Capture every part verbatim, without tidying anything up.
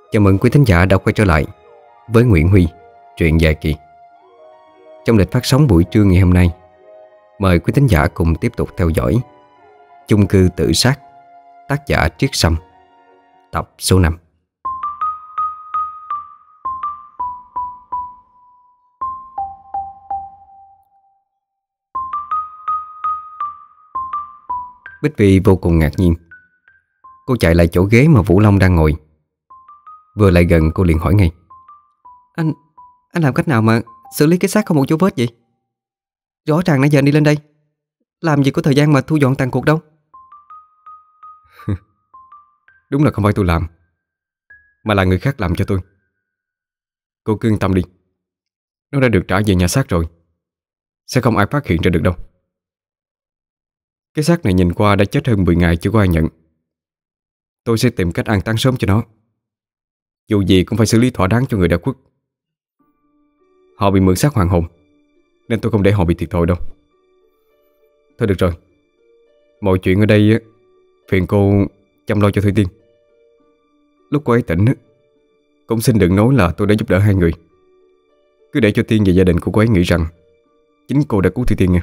Chào mừng quý thính giả đã quay trở lại với Nguyễn Huy, truyện dài kỳ. Trong lịch phát sóng buổi trưa ngày hôm nay, mời quý thính giả cùng tiếp tục theo dõi Chung cư tự sát, tác giả Triết Sâm, tập số năm. Bích Vi vô cùng ngạc nhiên. Cô chạy lại chỗ ghế mà Vũ Long đang ngồi. Vừa lại gần cô liền hỏi ngay: Anh, anh làm cách nào mà xử lý cái xác không một dấu vết vậy? Rõ ràng nãy giờ anh đi lên đây, làm gì có thời gian mà thu dọn tàn cuộc đâu. Đúng là không phải tôi làm, mà là người khác làm cho tôi. Cô cứ yên tâm đi, nó đã được trả về nhà xác rồi, sẽ không ai phát hiện ra được đâu. Cái xác này nhìn qua đã chết hơn mười ngày chưa có ai nhận. Tôi sẽ tìm cách an táng sớm cho nó. Dù gì cũng phải xử lý thỏa đáng cho người đã khuất. Họ bị mượn xác hoàng hồn, nên tôi không để họ bị thiệt thòi đâu. Thôi được rồi, mọi chuyện ở đây phiền cô chăm lo cho Thủy Tiên. Lúc cô ấy tỉnh cũng xin đừng nói là tôi đã giúp đỡ hai người. Cứ để cho Tiên và gia đình của cô ấy nghĩ rằng chính cô đã cứu Thủy Tiên nha.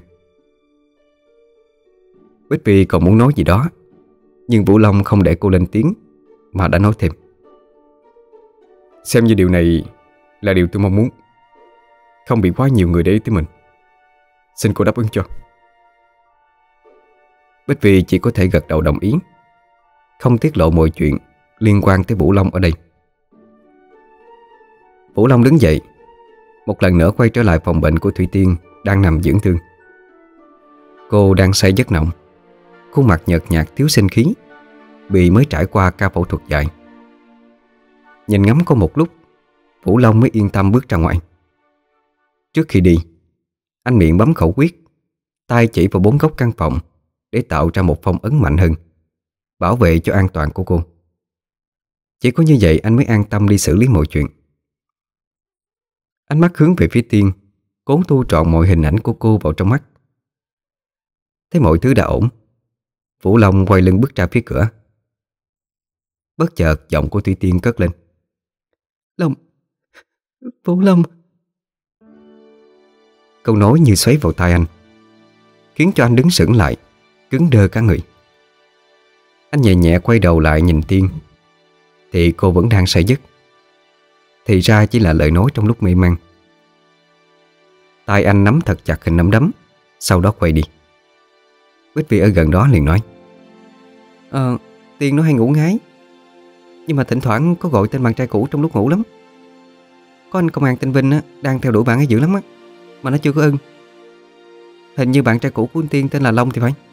Bích Vi còn muốn nói gì đó, nhưng Vũ Long không để cô lên tiếng mà đã nói thêm: Xem như điều này là điều tôi mong muốn, không bị quá nhiều người để ý tới mình. Xin cô đáp ứng cho. Bích Vi chỉ có thể gật đầu đồng ý, không tiết lộ mọi chuyện liên quan tới Vũ Long ở đây. Vũ Long đứng dậy, một lần nữa quay trở lại phòng bệnh của Thủy Tiên đang nằm dưỡng thương. Cô đang say giấc nồng, khuôn mặt nhợt nhạt thiếu sinh khí, vì mới trải qua ca phẫu thuật dài. Nhìn ngắm cô một lúc, Vũ Long mới yên tâm bước ra ngoài. Trước khi đi, anh miệng bấm khẩu quyết, tay chỉ vào bốn góc căn phòng để tạo ra một phong ấn mạnh hơn, bảo vệ cho an toàn của cô. Chỉ có như vậy anh mới an tâm đi xử lý mọi chuyện. Ánh mắt hướng về phía Tiên, cố thu trọn mọi hình ảnh của cô vào trong mắt. Thấy mọi thứ đã ổn, Vũ Long quay lưng bước ra phía cửa. Bất chợt giọng của Thủy Tiên cất lên: Long, Vũ Long. Câu nói như xoáy vào tai anh, khiến cho anh đứng sững lại, cứng đơ cả người. Anh nhẹ nhẹ quay đầu lại nhìn Tiên, thì cô vẫn đang say giấc. Thì ra chỉ là lời nói trong lúc mê man. Tay anh nắm thật chặt hình nắm đấm, sau đó quay đi. Bích Vi ở gần đó liền nói: Ờ, Tiên nó hay ngủ ngáy, nhưng mà thỉnh thoảng có gọi tên bạn trai cũ trong lúc ngủ lắm. Có anh công an tên Vinh á, đang theo đuổi bạn ấy dữ lắm á, mà nó chưa có ưng. Hình như bạn trai cũ của anh Tiên tên là Long thì phải.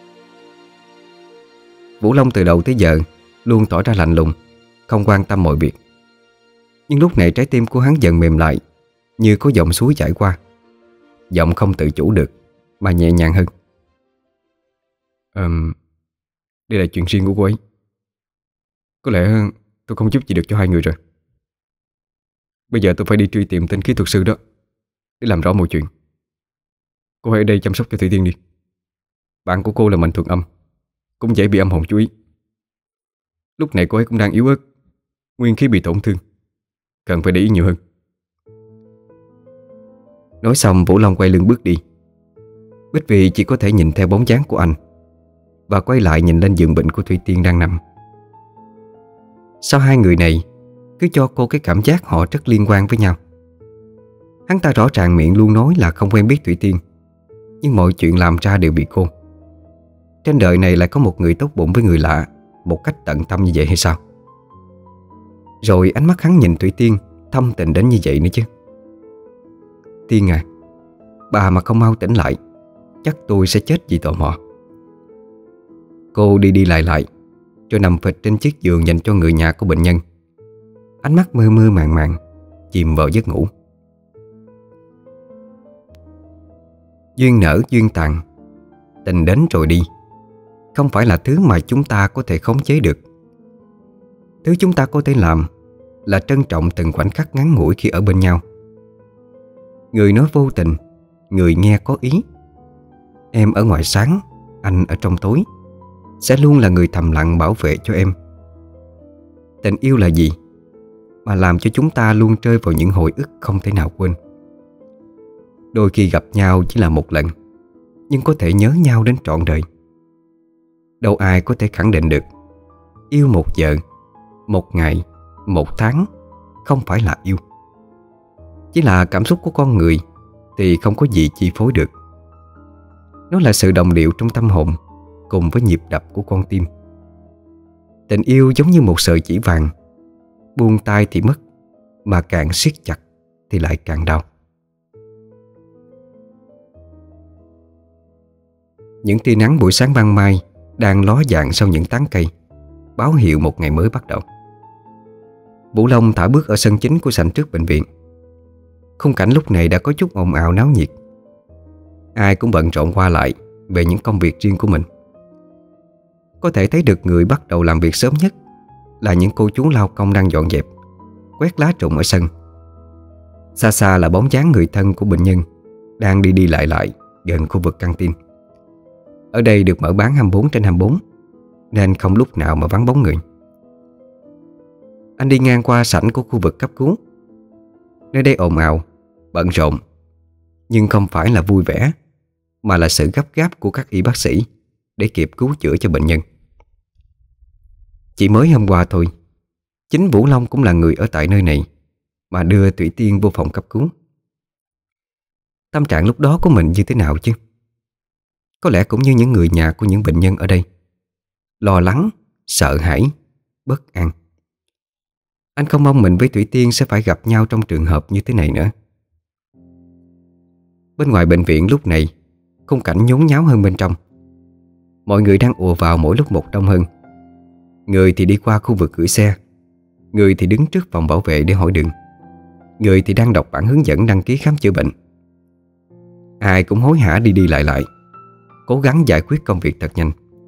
Vũ Long từ đầu tới giờ luôn tỏ ra lạnh lùng, không quan tâm mọi việc. Nhưng lúc này trái tim của hắn dần mềm lại, như có dòng suối chảy qua. Giọng không tự chủ được mà nhẹ nhàng hơn: Ờm, đây là chuyện riêng của cô ấy. Có lẽ tôi không giúp gì được cho hai người rồi. Bây giờ tôi phải đi truy tìm tên kỹ thuật sư đó để làm rõ mọi chuyện. Cô hãy ở đây chăm sóc cho Thủy Tiên đi. Bạn của cô là Mạnh Thuận Âm, cũng dễ bị âm hồn chú ý. Lúc này cô ấy cũng đang yếu ớt, nguyên khí bị tổn thương, cần phải để ý nhiều hơn. Nói xong Vũ Long quay lưng bước đi. Bích Vi chỉ có thể nhìn theo bóng dáng của anh và quay lại nhìn lên giường bệnh của Thủy Tiên đang nằm. Sao hai người này cứ cho cô cái cảm giác họ rất liên quan với nhau? Hắn ta rõ ràng miệng luôn nói là không quen biết Thủy Tiên, nhưng mọi chuyện làm ra đều bị cô. Trên đời này lại có một người tốt bụng với người lạ một cách tận tâm như vậy hay sao? Rồi ánh mắt hắn nhìn Thủy Tiên thâm tình đến như vậy nữa chứ. Tiên à, bà mà không mau tỉnh lại, chắc tôi sẽ chết vì tò mò. Cô đi đi lại lại, rồi nằm phịch trên chiếc giường dành cho người nhà của bệnh nhân. Ánh mắt mơ mơ màng màng, chìm vào giấc ngủ. Duyên nở duyên tàn, tình đến rồi đi, không phải là thứ mà chúng ta có thể khống chế được. Thứ chúng ta có thể làm là trân trọng từng khoảnh khắc ngắn ngủi khi ở bên nhau. Người nói vô tình, người nghe có ý. Em ở ngoài sáng, anh ở trong tối, sẽ luôn là người thầm lặng bảo vệ cho em. Tình yêu là gì? mà làm cho chúng ta luôn rơi vào những hồi ức không thể nào quên. Đôi khi gặp nhau chỉ là một lần, nhưng có thể nhớ nhau đến trọn đời. Đâu ai có thể khẳng định được yêu một giờ, một ngày, một tháng không phải là yêu. Chỉ là cảm xúc của con người thì không có gì chi phối được. Nó là sự đồng điệu trong tâm hồn cùng với nhịp đập của con tim. Tình yêu giống như một sợi chỉ vàng, buông tay thì mất, mà càng siết chặt thì lại càng đau. Những tia nắng buổi sáng ban mai đang ló dạng sau những tán cây, báo hiệu một ngày mới bắt đầu. Vũ Long thả bước ở sân chính của sảnh trước bệnh viện. Khung cảnh lúc này đã có chút ồn ào náo nhiệt. Ai cũng bận rộn qua lại về những công việc riêng của mình. Có thể thấy được người bắt đầu làm việc sớm nhất là những cô chú lao công đang dọn dẹp, quét lá rụng ở sân. Xa xa là bóng dáng người thân của bệnh nhân đang đi đi lại lại gần khu vực căng tin. Ở đây được mở bán hai mươi bốn trên hai mươi bốn, nên không lúc nào mà vắng bóng người. Anh đi ngang qua sảnh của khu vực cấp cứu. Nơi đây ồn ào, bận rộn, nhưng không phải là vui vẻ, mà là sự gấp gáp của các y bác sĩ để kịp cứu chữa cho bệnh nhân. Chỉ mới hôm qua thôi, chính Vũ Long cũng là người ở tại nơi này mà đưa Thủy Tiên vô phòng cấp cứu. Tâm trạng lúc đó của mình như thế nào chứ? Có lẽ cũng như những người nhà của những bệnh nhân ở đây, lo lắng, sợ hãi, bất an. Anh không mong mình với Thủy Tiên sẽ phải gặp nhau trong trường hợp như thế này nữa. Bên ngoài bệnh viện lúc này, khung cảnh nhốn nháo hơn bên trong. Mọi người đang ùa vào mỗi lúc một đông hơn. Người thì đi qua khu vực gửi xe, người thì đứng trước phòng bảo vệ để hỏi đường, người thì đang đọc bản hướng dẫn đăng ký khám chữa bệnh. Ai cũng hối hả đi đi lại lại, cố gắng giải quyết công việc thật nhanh.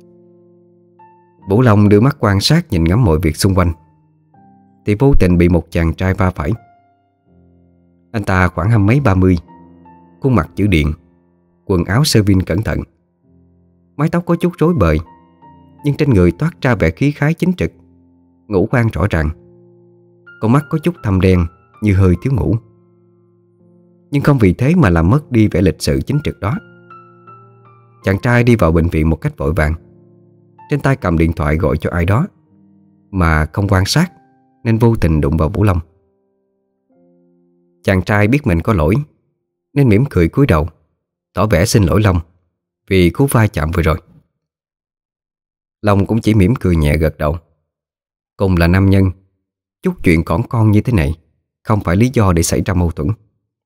Vũ Long đưa mắt quan sát nhìn ngắm mọi việc xung quanh, thì vô tình bị một chàng trai va phải. Anh ta khoảng hai mấy ba mươi, khuôn mặt chữ điện, quần áo sơ vin cẩn thận, mái tóc có chút rối bời, nhưng trên người toát ra vẻ khí khái chính trực, ngũ quan rõ ràng. Con mắt có chút thâm đen như hơi thiếu ngủ, nhưng không vì thế mà làm mất đi vẻ lịch sự chính trực đó. Chàng trai đi vào bệnh viện một cách vội vàng, trên tay cầm điện thoại gọi cho ai đó, mà không quan sát nên vô tình đụng vào Vũ Long. Chàng trai biết mình có lỗi nên mỉm cười cúi đầu, tỏ vẻ xin lỗi Long vì cú va chạm vừa rồi. Long cũng chỉ mỉm cười nhẹ gật đầu. Cùng là nam nhân, chút chuyện cỏn con như thế này không phải lý do để xảy ra mâu thuẫn.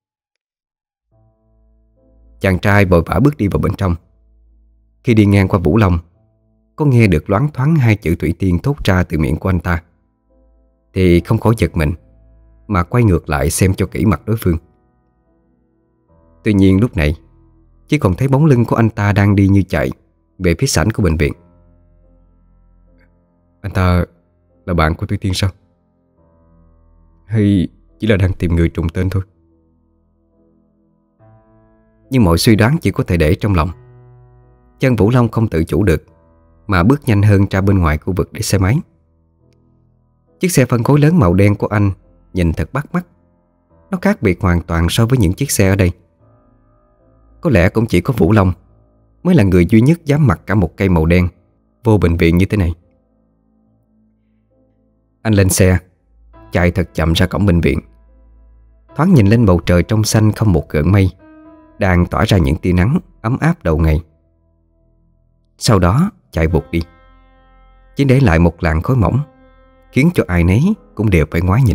Chàng trai vội vã bước đi vào bên trong. Khi đi ngang qua Vũ Long, có nghe được loáng thoáng hai chữ Thủy Tiên thốt ra từ miệng của anh ta, thì không khỏi giật mình, mà quay ngược lại xem cho kỹ mặt đối phương. Tuy nhiên lúc này chỉ còn thấy bóng lưng của anh ta đang đi như chạy về phía sảnh của bệnh viện. Anh ta là bạn của Thủy Tiên sao? Hay chỉ là đang tìm người trùng tên thôi? Nhưng mọi suy đoán chỉ có thể để trong lòng. Chân Vũ Long không tự chủ được mà bước nhanh hơn ra bên ngoài khu vực để xe máy. Chiếc xe phân khối lớn màu đen của anh nhìn thật bắt mắt. Nó khác biệt hoàn toàn so với những chiếc xe ở đây. Có lẽ cũng chỉ có Vũ Long mới là người duy nhất dám mặc cả một cây màu đen vô bệnh viện như thế này. Anh lên xe, chạy thật chậm ra cổng bệnh viện. Thoáng nhìn lên bầu trời trong xanh không một gợn mây, đang tỏa ra những tia nắng ấm áp đầu ngày. Sau đó chạy vụt đi, chỉ để lại một làn khói mỏng, khiến cho ai nấy cũng đều phải ngoái nhìn.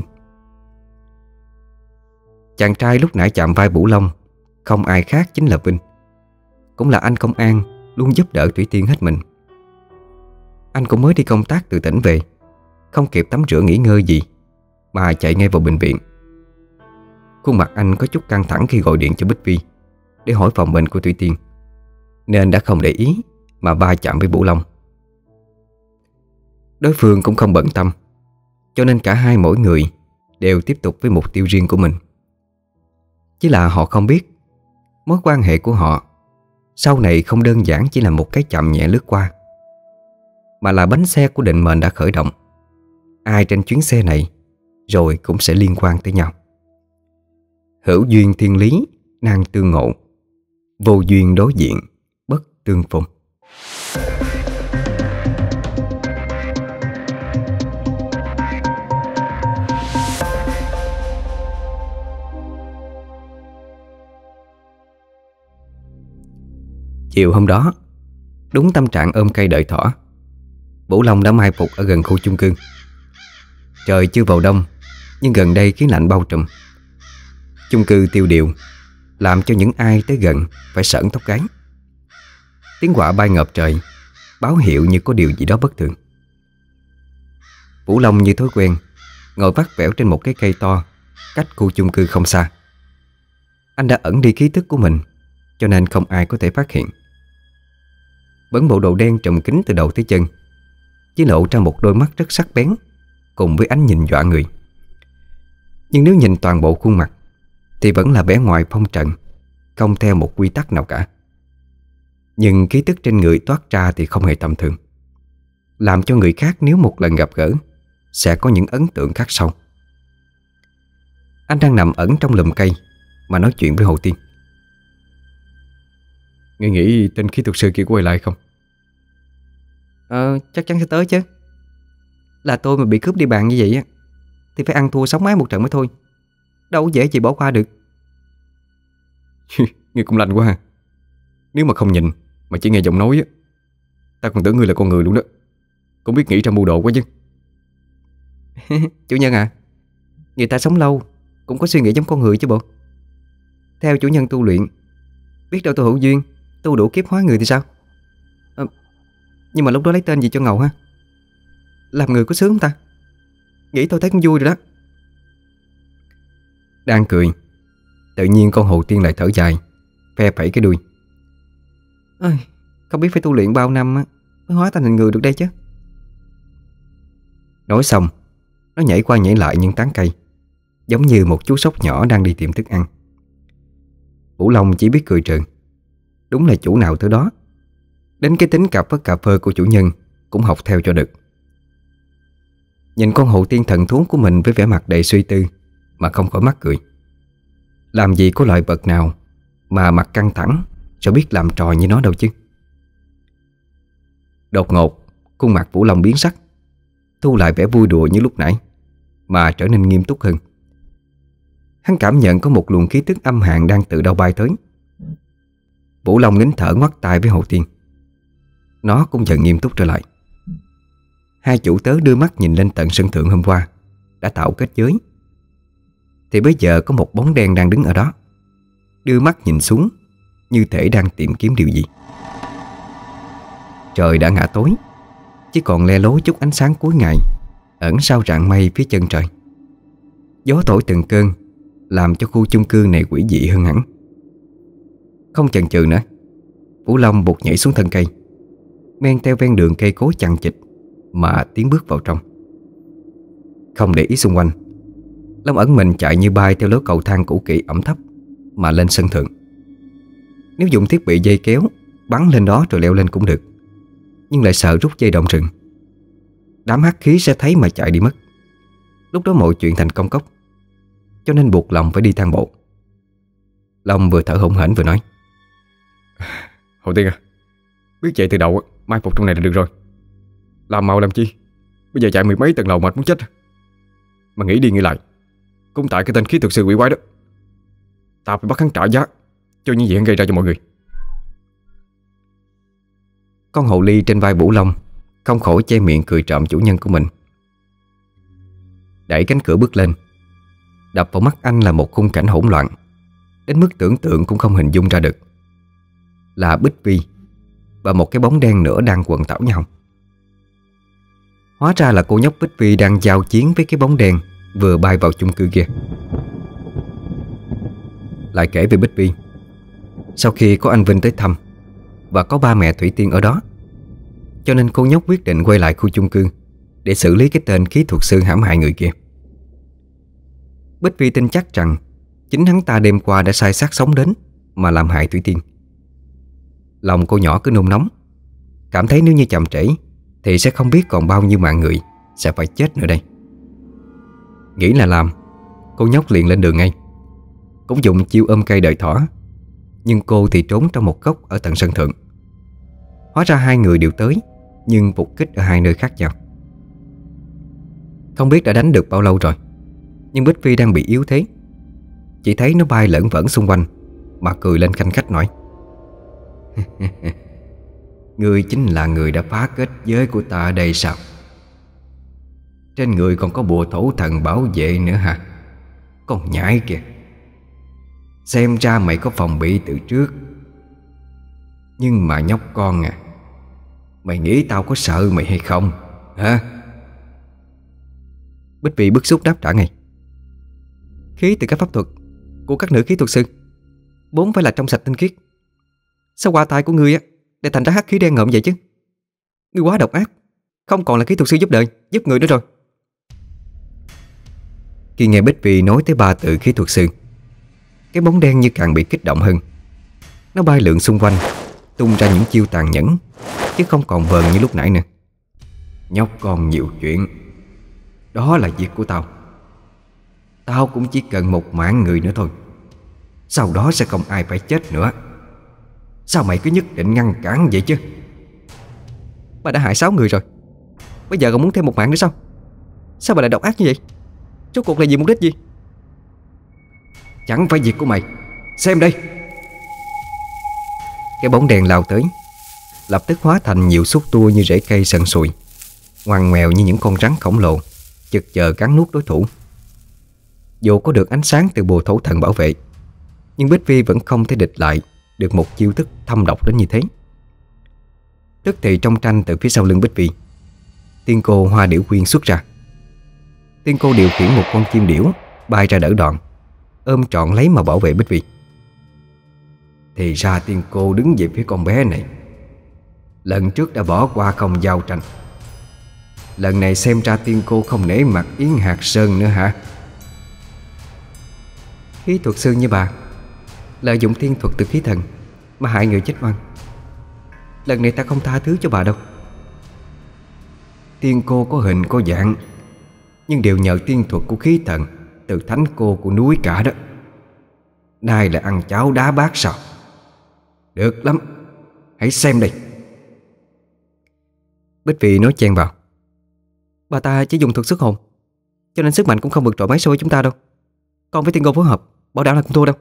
Chàng trai lúc nãy chạm vai Vũ Long không ai khác chính là Vinh, cũng là anh công an luôn giúp đỡ Thủy Tiên hết mình. Anh cũng mới đi công tác từ tỉnh về, không kịp tắm rửa nghỉ ngơi gì mà chạy ngay vào bệnh viện. Khuôn mặt anh có chút căng thẳng khi gọi điện cho Bích Vi để hỏi phòng bệnh của Thủy Tiên, nên đã không để ý mà va chạm với Vũ Long. Đối phương cũng không bận tâm, cho nên cả hai mỗi người đều tiếp tục với mục tiêu riêng của mình. Chỉ là họ không biết mối quan hệ của họ sau này không đơn giản chỉ là một cái chạm nhẹ lướt qua, mà là bánh xe của định mệnh đã khởi động. Ai trên chuyến xe này rồi cũng sẽ liên quan tới nhau. Hữu duyên thiên lý, nan tương ngộ, vô duyên đối diện, bất tương phùng. Chiều hôm đó, đúng tâm trạng ôm cây đợi thỏ, Vũ Long đã mai phục ở gần khu chung cư. Trời chưa vào đông, nhưng gần đây khí lạnh bao trùm. Chung cư tiêu điều, làm cho những ai tới gần phải sởn tóc gáy. Tiếng quạ bay ngập trời, báo hiệu như có điều gì đó bất thường. Vũ Long như thói quen ngồi vắt vẻo trên một cái cây to cách khu chung cư không xa. Anh đã ẩn đi khí tức của mình, cho nên không ai có thể phát hiện. Vẫn bộ đồ đen trùm kín từ đầu tới chân, chỉ lộ ra một đôi mắt rất sắc bén, cùng với ánh nhìn dọa người. Nhưng nếu nhìn toàn bộ khuôn mặt thì vẫn là vẻ ngoài phong trần, không theo một quy tắc nào cả. Nhưng khí tức trên người toát ra thì không hề tầm thường, làm cho người khác nếu một lần gặp gỡ sẽ có những ấn tượng khắc sâu. Anh đang nằm ẩn trong lùm cây mà nói chuyện với Hồ Tiên. Ngươi nghĩ tên khí thuật sư kia quay lại không? Ờ, chắc chắn sẽ tới chứ. Là tôi mà bị cướp địa bàn như vậy á thì phải ăn thua sống mái một trận mới thôi. Đâu có dễ gì bỏ qua được. Ngươi cũng lành quá ha. Nếu mà không nhìn mà chỉ nghe giọng nói á, ta còn tưởng ngươi là con người luôn đó. Cũng biết nghĩ ra mưu đồ quá chứ. Chủ nhân à, người ta sống lâu cũng có suy nghĩ giống con người chứ bộ. Theo chủ nhân tu luyện, biết đâu tôi hữu duyên tu đủ kiếp hóa người thì sao? À, nhưng mà lúc đó lấy tên gì cho ngầu ha? Làm người có sướng không ta? Nghĩ tôi thấy cũng vui rồi đó. Đang cười, tự nhiên con Hồ Tiên lại thở dài, phe phẩy cái đuôi. Ôi, không biết phải tu luyện bao năm á mới hóa thành hình người được đây chứ. Nói xong, nó nhảy qua nhảy lại những tán cây, giống như một chú sóc nhỏ đang đi tìm thức ăn. Vũ Long chỉ biết cười trừ. Đúng là chủ nào thứ đó. Đến cái tính cà phất cà phơ của chủ nhân cũng học theo cho được. Nhìn con Hồ Tiên thần thú của mình với vẻ mặt đầy suy tư mà không khỏi mắc cười. Làm gì có loại vật nào mà mặt căng thẳng rồi biết làm trò như nó đâu chứ. Đột ngột, khuôn mặt Vũ Long biến sắc, thu lại vẻ vui đùa như lúc nãy, mà trở nên nghiêm túc hơn. Hắn cảm nhận có một luồng khí tức âm hàn đang từ đâu bay tới. Vũ Long nín thở ngoắt tai với Hồ Tiên. Nó cũng dần nghiêm túc trở lại. Hai chủ tớ đưa mắt nhìn lên tận sân thượng hôm qua đã tạo kết giới, thì bây giờ có một bóng đen đang đứng ở đó, đưa mắt nhìn xuống như thể đang tìm kiếm điều gì. Trời đã ngã tối, chỉ còn le lối chút ánh sáng cuối ngày ẩn sau rạng mây phía chân trời. Gió thổi từng cơn, làm cho khu chung cư này quỷ dị hơn hẳn. Không chần chừ nữa, Vũ Long buộc nhảy xuống thân cây, men theo ven đường cây cối chằng chịt mà tiến bước vào trong. Không để ý xung quanh, Long ẩn mình chạy như bay theo lối cầu thang cũ kỹ ẩm thấp mà lên sân thượng. Nếu dùng thiết bị dây kéo bắn lên đó rồi leo lên cũng được, nhưng lại sợ rút dây động rừng. Đám hắc khí sẽ thấy mà chạy đi mất. Lúc đó mọi chuyện thành công cốc, cho nên buộc lòng phải đi thang bộ. Long vừa thở hổn hển vừa nói: Hồ Tiên à, biết chạy từ đầu mai phục trong này là được rồi. Làm mau làm chi, bây giờ chạy mười mấy tầng lầu mệt muốn chết. Mà nghĩ đi nghĩ lại, cũng tại cái tên khí thuật sư quỷ quái đó. Ta phải bắt hắn trả giá cho những gì hắn gây ra cho mọi người. Con hồ ly trên vai Vũ Long không khỏi che miệng cười trộm chủ nhân của mình. Đẩy cánh cửa bước lên, đập vào mắt anh là một khung cảnh hỗn loạn đến mức tưởng tượng cũng không hình dung ra được. Là Bích Vi và một cái bóng đen nữa đang quần tảo nhau. Hóa ra là cô nhóc Bích Vi đang giao chiến với cái bóng đen vừa bay vào chung cư kia. Lại kể về Bích Vi, sau khi có anh Vinh tới thăm và có ba mẹ Thủy Tiên ở đó, cho nên cô nhóc quyết định quay lại khu chung cư để xử lý cái tên khí thuật sư hãm hại người kia. Bích Vi tin chắc rằng chính hắn ta đêm qua đã sai xác sống đến mà làm hại Thủy Tiên. Lòng cô nhỏ cứ nôn nóng, cảm thấy nếu như chậm trễ thì sẽ không biết còn bao nhiêu mạng người sẽ phải chết nữa đây. Nghĩ là làm, cô nhóc liền lên đường ngay. Cũng dùng chiêu ôm cây đợi thỏ, nhưng cô thì trốn trong một góc ở tận sân thượng. Hóa ra hai người đều tới, nhưng phục kích ở hai nơi khác nhau. Không biết đã đánh được bao lâu rồi, nhưng Bích Phi đang bị yếu thế. Chỉ thấy nó bay lởn vởn xung quanh mà cười lên khanh khách nói: Ngươi chính là người đã phá kết giới của ta ở đây sao? Trên người còn có bùa thổ thần bảo vệ nữa hả? Con nhãi kìa, xem ra mày có phòng bị từ trước. Nhưng mà nhóc con à, mày nghĩ tao có sợ mày hay không hả? Bích Phi bức xúc đáp trả ngay: Khí từ các pháp thuật của các nữ khí thuật sư vốn phải là trong sạch tinh khiết. Sao qua tay của ngươi á để thành ra hắc khí đen ngợm vậy chứ? Ngươi quá độc ác, không còn là khí thuật sư giúp đời, giúp người nữa rồi. Khi nghe Bích Phi nói tới ba từ khí thuật sư, cái bóng đen như càng bị kích động hơn. Nó bay lượn xung quanh, tung ra những chiêu tàn nhẫn, chứ không còn vờn như lúc nãy nữa. Nhóc con nhiều chuyện, đó là việc của tao. Tao cũng chỉ cần một mạng người nữa thôi, sau đó sẽ không ai phải chết nữa. Sao mày cứ nhất định ngăn cản vậy chứ? Bà đã hại sáu người rồi, bây giờ còn muốn thêm một mạng nữa sao? Sao bà lại độc ác như vậy? Rốt cuộc là vì mục đích gì? Chẳng phải việc của mày. Xem đây. Cái bóng đèn lao tới, lập tức hóa thành nhiều xúc tua như rễ cây sần sùi, ngoằn ngoèo như những con rắn khổng lồ, chực chờ cắn nuốt đối thủ. Dù có được ánh sáng từ bùa thổ thần bảo vệ, nhưng Bích Phi vẫn không thể địch lại được một chiêu thức thâm độc đến như thế. Tức thì trong tranh từ phía sau lưng Bích Phi, tiên cô Hoa Điểu Quyên xuất ra. Tiên cô điều khiển một con chim điểu bay ra đỡ đòn, ôm trọn lấy mà bảo vệ Bích Phi. Thì ra tiên cô đứng về phía con bé này. Lần trước đã bỏ qua không giao tranh, lần này xem ra tiên cô không nể mặt Yến Hạt Sơn nữa hả? Khí thuật sư như bà lợi dụng tiên thuật từ khí thần mà hại người chết oan, lần này ta không tha thứ cho bà đâu. Tiên cô có hình có dạng, nhưng đều nhờ tiên thuật của khí thần từ thánh cô của núi cả đó. Nay là ăn cháo đá bát sao? Được lắm, hãy xem đây. Bích Phi nói chen vào: Bà ta chỉ dùng thuật xuất hồn, cho nên sức mạnh cũng không vượt trội mấy so với chúng ta đâu. Còn với tiên cô phối hợp, bảo đảm là không thua đâu.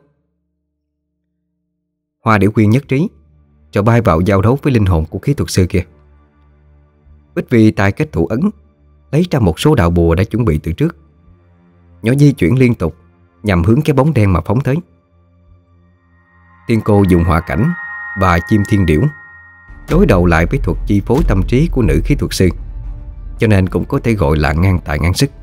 Hoa Điểu Quyên nhất trí, cho bay vào giao đấu với linh hồn của khí thuật sư kia. Bích Phi tài kết thủ ấn, lấy ra một số đạo bùa đã chuẩn bị từ trước. Nhỏ di chuyển liên tục nhằm hướng cái bóng đen mà phóng tới. Tiên cô dùng họa cảnh và chim thiên điểu đối đầu lại với thuật chi phối tâm trí của nữ khí thuật sư, cho nên cũng có thể gọi là ngang tài ngang sức.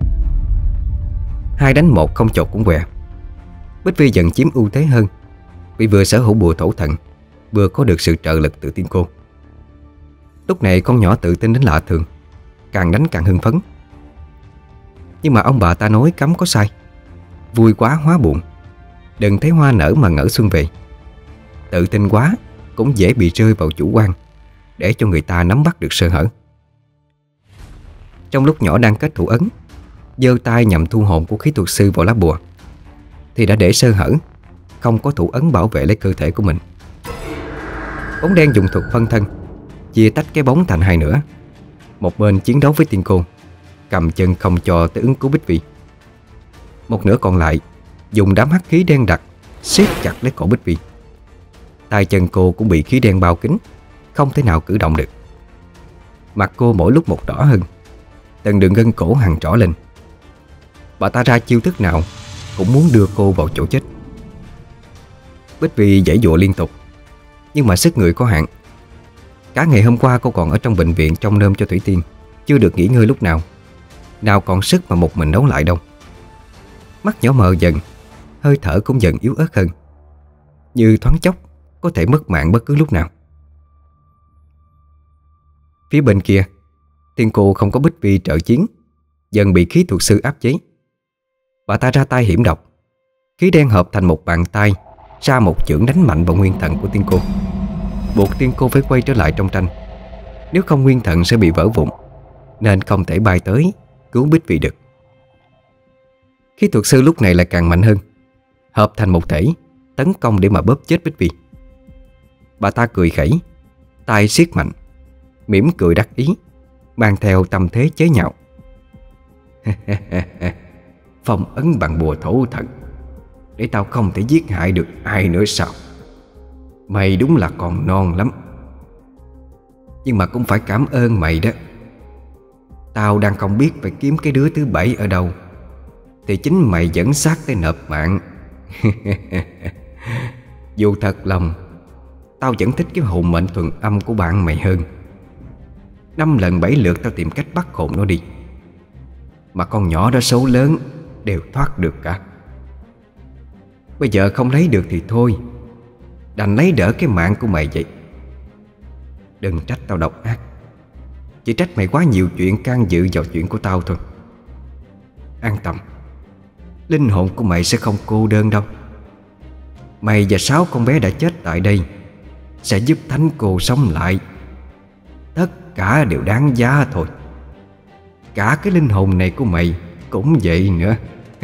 Hai đánh một không chột cũng què. Bích Phi dần chiếm ưu thế hơn, vì vừa sở hữu bùa thổ thần, vừa có được sự trợ lực từ tiên cô. Lúc này con nhỏ tự tin đến lạ thường, càng đánh càng hưng phấn. Nhưng mà ông bà ta nói cấm có sai, vui quá hóa buồn, đừng thấy hoa nở mà ngỡ xuân về. Tự tin quá cũng dễ bị rơi vào chủ quan, để cho người ta nắm bắt được sơ hở. Trong lúc nhỏ đang kết thủ ấn, giơ tay nhằm thu hồn của khí thuật sư vào lá bùa, thì đã để sơ hở, không có thủ ấn bảo vệ lấy cơ thể của mình. Bóng đen dùng thuật phân thân, chia tách cái bóng thành hai nửa. Một bên chiến đấu với tiên cô, cầm chân không cho tới ứng cứu Bích Phi. Một nửa còn lại dùng đám hắc khí đen đặc siết chặt lấy cổ Bích Phi. Tay chân cô cũng bị khí đen bao kín, không thể nào cử động được. Mặt cô mỗi lúc một đỏ hơn, từng đường gân cổ hằn rõ lên. Bà ta ra chiêu thức nào cũng muốn đưa cô vào chỗ chết. Bích Phi giãy giụa liên tục, nhưng mà sức người có hạn. Cả ngày hôm qua cô còn ở trong bệnh viện trông nom cho Thủy Tiên, chưa được nghỉ ngơi lúc nào, nào còn sức mà một mình đấu lại đâu. Mắt nhỏ mờ dần, hơi thở cũng dần yếu ớt hơn, như thoáng chốc có thể mất mạng bất cứ lúc nào. Phía bên kia, tiên cô không có Bích Phi trợ chiến, dần bị khí thuật sư áp chế. Bà ta ra tay hiểm độc, khí đen hợp thành một bàn tay, ra một chưởng đánh mạnh vào nguyên thần của tiên cô, buộc tiên cô phải quay trở lại trong tranh. Nếu không nguyên thần sẽ bị vỡ vụn, nên không thể bay tới cứu Bích Phi được. Khí thuật sư lúc này lại càng mạnh hơn, hợp thành một thể, tấn công để mà bóp chết Bích Vi. Bà ta cười khẩy, tay siết mạnh, mỉm cười đắc ý, mang theo tâm thế chế nhạo. Phong ấn bằng bùa thổ thần, để tao không thể giết hại được ai nữa sao? Mày đúng là còn non lắm. Nhưng mà cũng phải cảm ơn mày đó. Tao đang không biết phải kiếm cái đứa thứ bảy ở đâu, thì chính mày dẫn xác tới nộp mạng. Dù thật lòng, tao vẫn thích cái hồn mệnh thuần âm của bạn mày hơn. Năm lần bảy lượt tao tìm cách bắt hồn nó đi, mà con nhỏ đó số lớn đều thoát được cả. Bây giờ không lấy được thì thôi, đành lấy đỡ cái mạng của mày vậy. Đừng trách tao độc ác, chỉ trách mày quá nhiều chuyện can dự vào chuyện của tao thôi. An tâm, linh hồn của mày sẽ không cô đơn đâu. Mày và sáu con bé đã chết tại đây sẽ giúp thánh cô sống lại. Tất cả đều đáng giá thôi. Cả cái linh hồn này của mày cũng vậy nữa.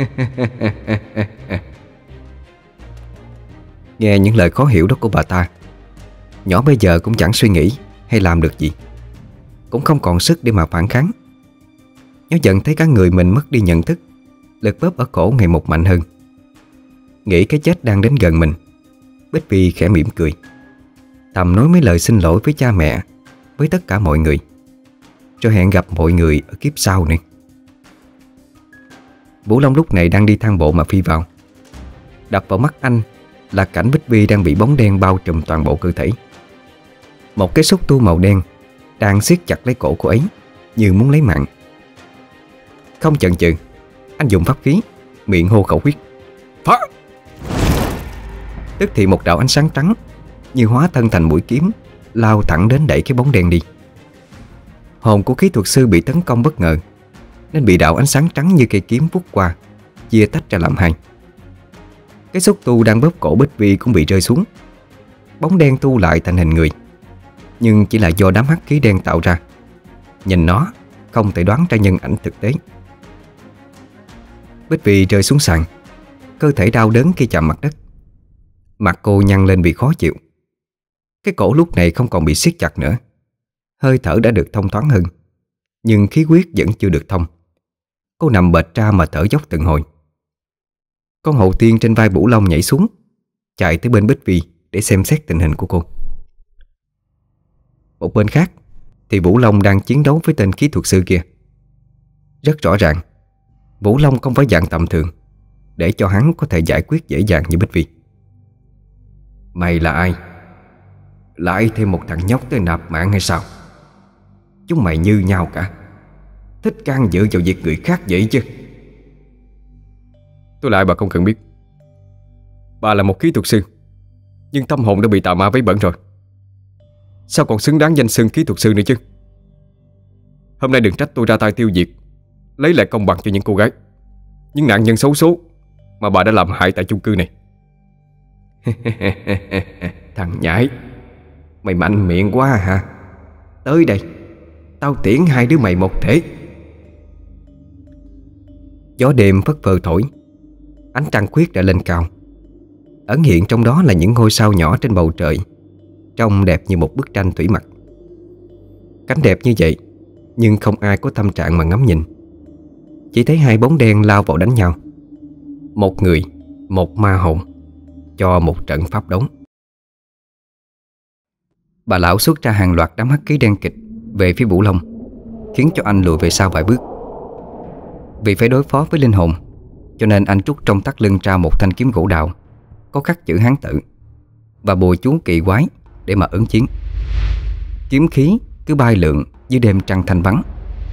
Nghe những lời khó hiểu đó của bà ta, nhỏ bây giờ cũng chẳng suy nghĩ hay làm được gì, cũng không còn sức để mà phản kháng. Nó giận thấy cả người mình mất đi nhận thức, lực bóp ở cổ ngày một mạnh hơn. Nghĩ cái chết đang đến gần mình, Bích Vi khẽ mỉm cười, thầm nói mấy lời xin lỗi với cha mẹ, với tất cả mọi người, rồi hẹn gặp mọi người ở kiếp sau nữa. Vũ Long lúc này đang đi thang bộ mà phi vào. Đập vào mắt anh là cảnh Bích Vi đang bị bóng đen bao trùm toàn bộ cơ thể. Một cái xúc tu màu đen đang siết chặt lấy cổ cô ấy, như muốn lấy mạng. Không chần chừ, anh dùng pháp khí, miệng hô khẩu quyết: phá! Tức thì một đạo ánh sáng trắng như hóa thân thành mũi kiếm, lao thẳng đến đẩy cái bóng đen đi. Hồn của khí thuật sư bị tấn công bất ngờ, nên bị đạo ánh sáng trắng như cây kiếm vút qua, chia tách ra làm hai. Cái xúc tu đang bóp cổ Bích Vi cũng bị rơi xuống. Bóng đen tu lại thành hình người, nhưng chỉ là do đám hắc khí đen tạo ra. Nhìn nó không thể đoán ra nhân ảnh thực tế. Bích Vi rơi xuống sàn, cơ thể đau đớn khi chạm mặt đất. Mặt cô nhăn lên vì khó chịu. Cái cổ lúc này không còn bị siết chặt nữa, hơi thở đã được thông thoáng hơn, nhưng khí huyết vẫn chưa được thông. Cô nằm bệt ra mà thở dốc từng hồi. Con hậu tiên trên vai Vũ Long nhảy xuống, chạy tới bên Bích Vi để xem xét tình hình của cô. Một bên khác thì Vũ Long đang chiến đấu với tên khí thuật sư kia. Rất rõ ràng, Vũ Long không phải dạng tầm thường để cho hắn có thể giải quyết dễ dàng như Bích Vi. Mày là ai? Lại thêm một thằng nhóc tới nạp mạng hay sao? Chúng mày như nhau cả, thích can dự vào việc người khác vậy chứ. Tôi lại bà không cần biết. Bà là một khí thuật sư, nhưng tâm hồn đã bị tà ma vấy bẩn rồi. Sao còn xứng đáng danh xưng khí thuật sư nữa chứ? Hôm nay đừng trách tôi ra tay tiêu diệt, lấy lại công bằng cho những cô gái, những nạn nhân xấu số mà bà đã làm hại tại chung cư này. Thằng nhãi, mày mạnh miệng quá hả? Tới đây, tao tiễn hai đứa mày một thể. Gió đêm phất phơ thổi, ánh trăng khuyết đã lên cao. Ẩn hiện trong đó là những ngôi sao nhỏ trên bầu trời, trông đẹp như một bức tranh thủy mặc. Cảnh đẹp như vậy, nhưng không ai có tâm trạng mà ngắm nhìn. Chỉ thấy hai bóng đen lao vào đánh nhau, một người, một ma hồn, cho một trận pháp đống. Bà lão xuất ra hàng loạt đám hắc khí đen kịch về phía Vũ Long, khiến cho anh lùi về sau vài bước. Vì phải đối phó với linh hồn, cho nên anh trút trong thắt lưng ra một thanh kiếm gỗ đào có khắc chữ Hán tự và bùa chú kỳ quái để mà ứng chiến. Kiếm khí cứ bay lượn dưới đêm trăng thanh vắng.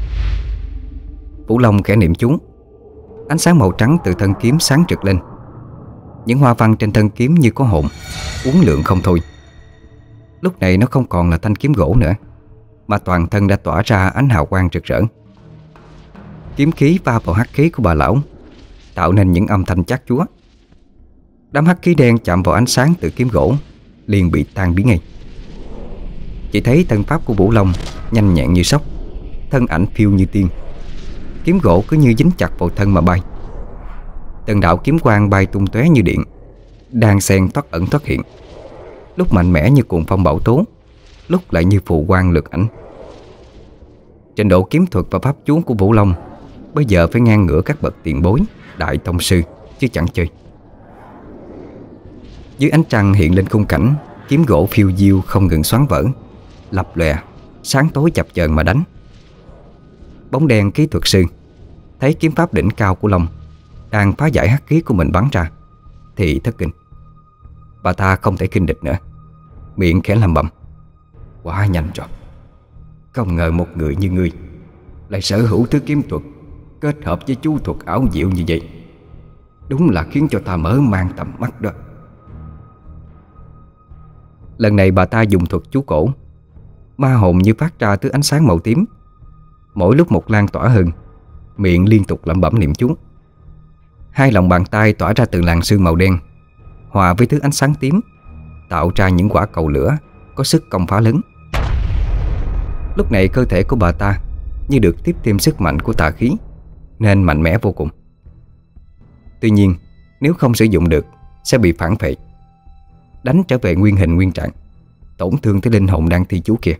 Vũ Long khẽ niệm chú, ánh sáng màu trắng từ thân kiếm sáng rực lên. Những hoa văn trên thân kiếm như có hồn, uốn lượn không thôi. Lúc này nó không còn là thanh kiếm gỗ nữa, mà toàn thân đã tỏa ra ánh hào quang rực rỡ. Kiếm khí va vào hắc khí của bà lão, tạo nên những âm thanh chát chúa. Đám hắc khí đen chạm vào ánh sáng từ kiếm gỗ liền bị tan biến ngay. Chỉ thấy thân pháp của Vũ Long nhanh nhẹn như sóc, thân ảnh phiêu như tiên. Kiếm gỗ cứ như dính chặt vào thân mà bay. Từng đạo kiếm quang bay tung tóe như điện, đang xen thoát ẩn thoát hiện, lúc mạnh mẽ như cuồng phong bão tố, lúc lại như phù quang lược ảnh. Trình độ kiếm thuật và pháp chú của Vũ Long bây giờ phải ngang ngửa các bậc tiền bối, đại tông sư, chứ chẳng chơi. Dưới ánh trăng hiện lên khung cảnh kiếm gỗ phiêu diêu không ngừng xoắn vỡ, lập lòe, sáng tối chập chờn mà đánh. Bóng đen kỹ thuật sư thấy kiếm pháp đỉnh cao của Long đang phá giải hắc khí của mình bắn ra thì thất kinh. Bà ta không thể khinh địch nữa, miệng khẽ lẩm bẩm: quá nhanh rồi. Không ngờ một người như ngươi lại sở hữu thứ kiếm thuật kết hợp với chú thuật ảo diệu như vậy. Đúng là khiến cho ta mở mang tầm mắt đó. Lần này bà ta dùng thuật chú cổ, ma hồn như phát ra thứ ánh sáng màu tím, mỗi lúc một lan tỏa hơn, miệng liên tục lẩm bẩm niệm chú. Hai lòng bàn tay tỏa ra từng làn sương màu đen, hòa với thứ ánh sáng tím, tạo ra những quả cầu lửa có sức công phá lớn. Lúc này cơ thể của bà ta như được tiếp thêm sức mạnh của tà khí, nên mạnh mẽ vô cùng. Tuy nhiên, nếu không sử dụng được sẽ bị phản phệ, đánh trở về nguyên hình nguyên trạng, tổn thương tới linh hồn đang thi chú kia.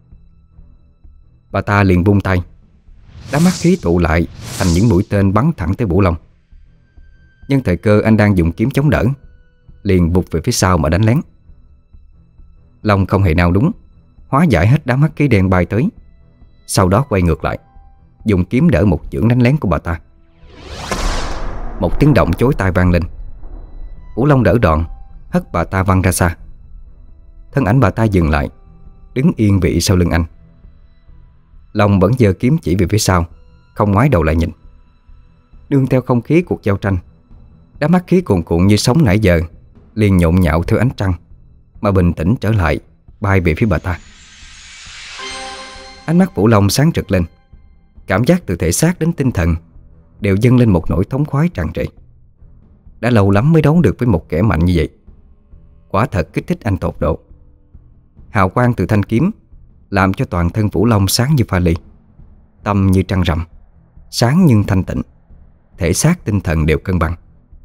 Bà ta liền vung tay, đám hắc khí tụ lại thành những mũi tên bắn thẳng tới Vũ Long. Nhân thời cơ anh đang dùng kiếm chống đỡ, liền vụt về phía sau mà đánh lén. Long không hề nào đúng, hóa giải hết đám hắc khí đen bay tới, sau đó quay ngược lại, dùng kiếm đỡ một chưởng đánh lén của bà ta. Một tiếng động chối tai vang lên. Vũ Long đỡ đòn, hất bà ta văng ra xa. Thân ảnh bà ta dừng lại, đứng yên vị sau lưng anh. Long vẫn giơ kiếm chỉ về phía sau, không ngoái đầu lại nhìn. Nương theo không khí cuộc giao tranh, đám hắc khí cuồn cuộn như sóng nãy giờ liền nhộn nhạo theo ánh trăng, mà bình tĩnh trở lại, bay về phía bà ta. Ánh mắt Vũ Long sáng rực lên, cảm giác từ thể xác đến tinh thần đều dâng lên một nỗi thống khoái tràn trề. Đã lâu lắm mới đấu được với một kẻ mạnh như vậy, quả thật kích thích anh tột độ. Hào quang từ thanh kiếm làm cho toàn thân Vũ Long sáng như pha ly, tâm như trăng rằm, sáng nhưng thanh tịnh, thể xác tinh thần đều cân bằng.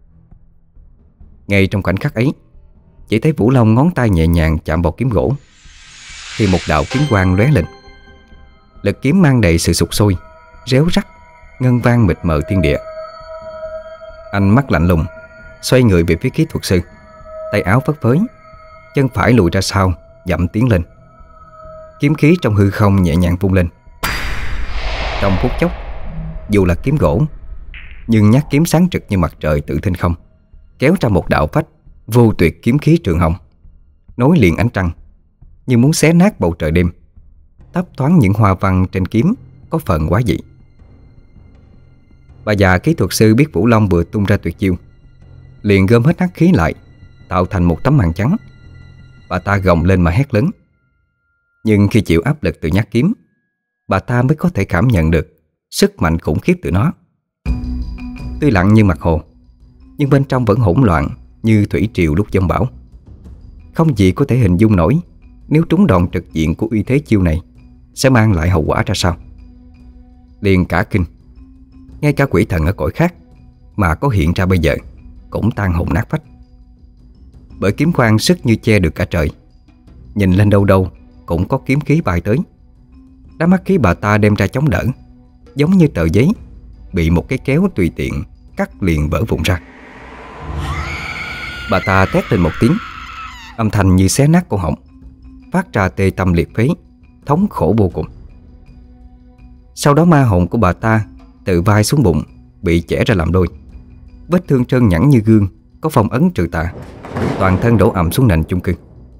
Ngay trong khoảnh khắc ấy, chỉ thấy Vũ Long ngón tay nhẹ nhàng chạm vào kiếm gỗ, thì một đạo kiếm quang lóe lên. Lực kiếm mang đầy sự sục sôi, réo rắt, ngân vang mịt mờ thiên địa. Anh mắt lạnh lùng, xoay người về phía kỹ thuật sư, tay áo phất phới, chân phải lùi ra sau, dậm tiến lên. Kiếm khí trong hư không nhẹ nhàng vung lên. Trong phút chốc, dù là kiếm gỗ, nhưng nhát kiếm sáng trực như mặt trời tự thinh không, kéo ra một đạo phách vô tuyệt kiếm khí trường hồng, nối liền ánh trăng, như muốn xé nát bầu trời đêm, thấp thoáng những hoa văn trên kiếm có phần quá dị. Bà già kỹ thuật sư biết Vũ Long vừa tung ra tuyệt chiêu, liền gom hết hắc khí lại, tạo thành một tấm màn trắng. Bà ta gồng lên mà hét lớn. Nhưng khi chịu áp lực từ nhát kiếm, bà ta mới có thể cảm nhận được sức mạnh khủng khiếp từ nó. Tuy lặng như mặt hồ, nhưng bên trong vẫn hỗn loạn như thủy triều lúc giông bão. Không gì có thể hình dung nổi nếu trúng đòn trực diện của uy thế chiêu này sẽ mang lại hậu quả ra sao. Liền cả kinh, ngay cả quỷ thần ở cõi khác mà có hiện ra bây giờ cũng tan hồn nát phách. Bởi kiếm quang sức như che được cả trời, nhìn lên đâu đâu cũng có kiếm khí bay tới. Đám hắc khí bà ta đem ra chống đỡ, giống như tờ giấy bị một cái kéo tùy tiện cắt liền vỡ vụn ra. Bà ta thét lên một tiếng, âm thanh như xé nát cổ họng, phát ra tê tâm liệt phế, thống khổ vô cùng. Sau đó ma hồn của bà ta từ vai xuống bụng bị chẻ ra làm đôi, vết thương trơn nhẵn như gương, có phong ấn trừ tà, toàn thân đổ ầm xuống nền chung cư.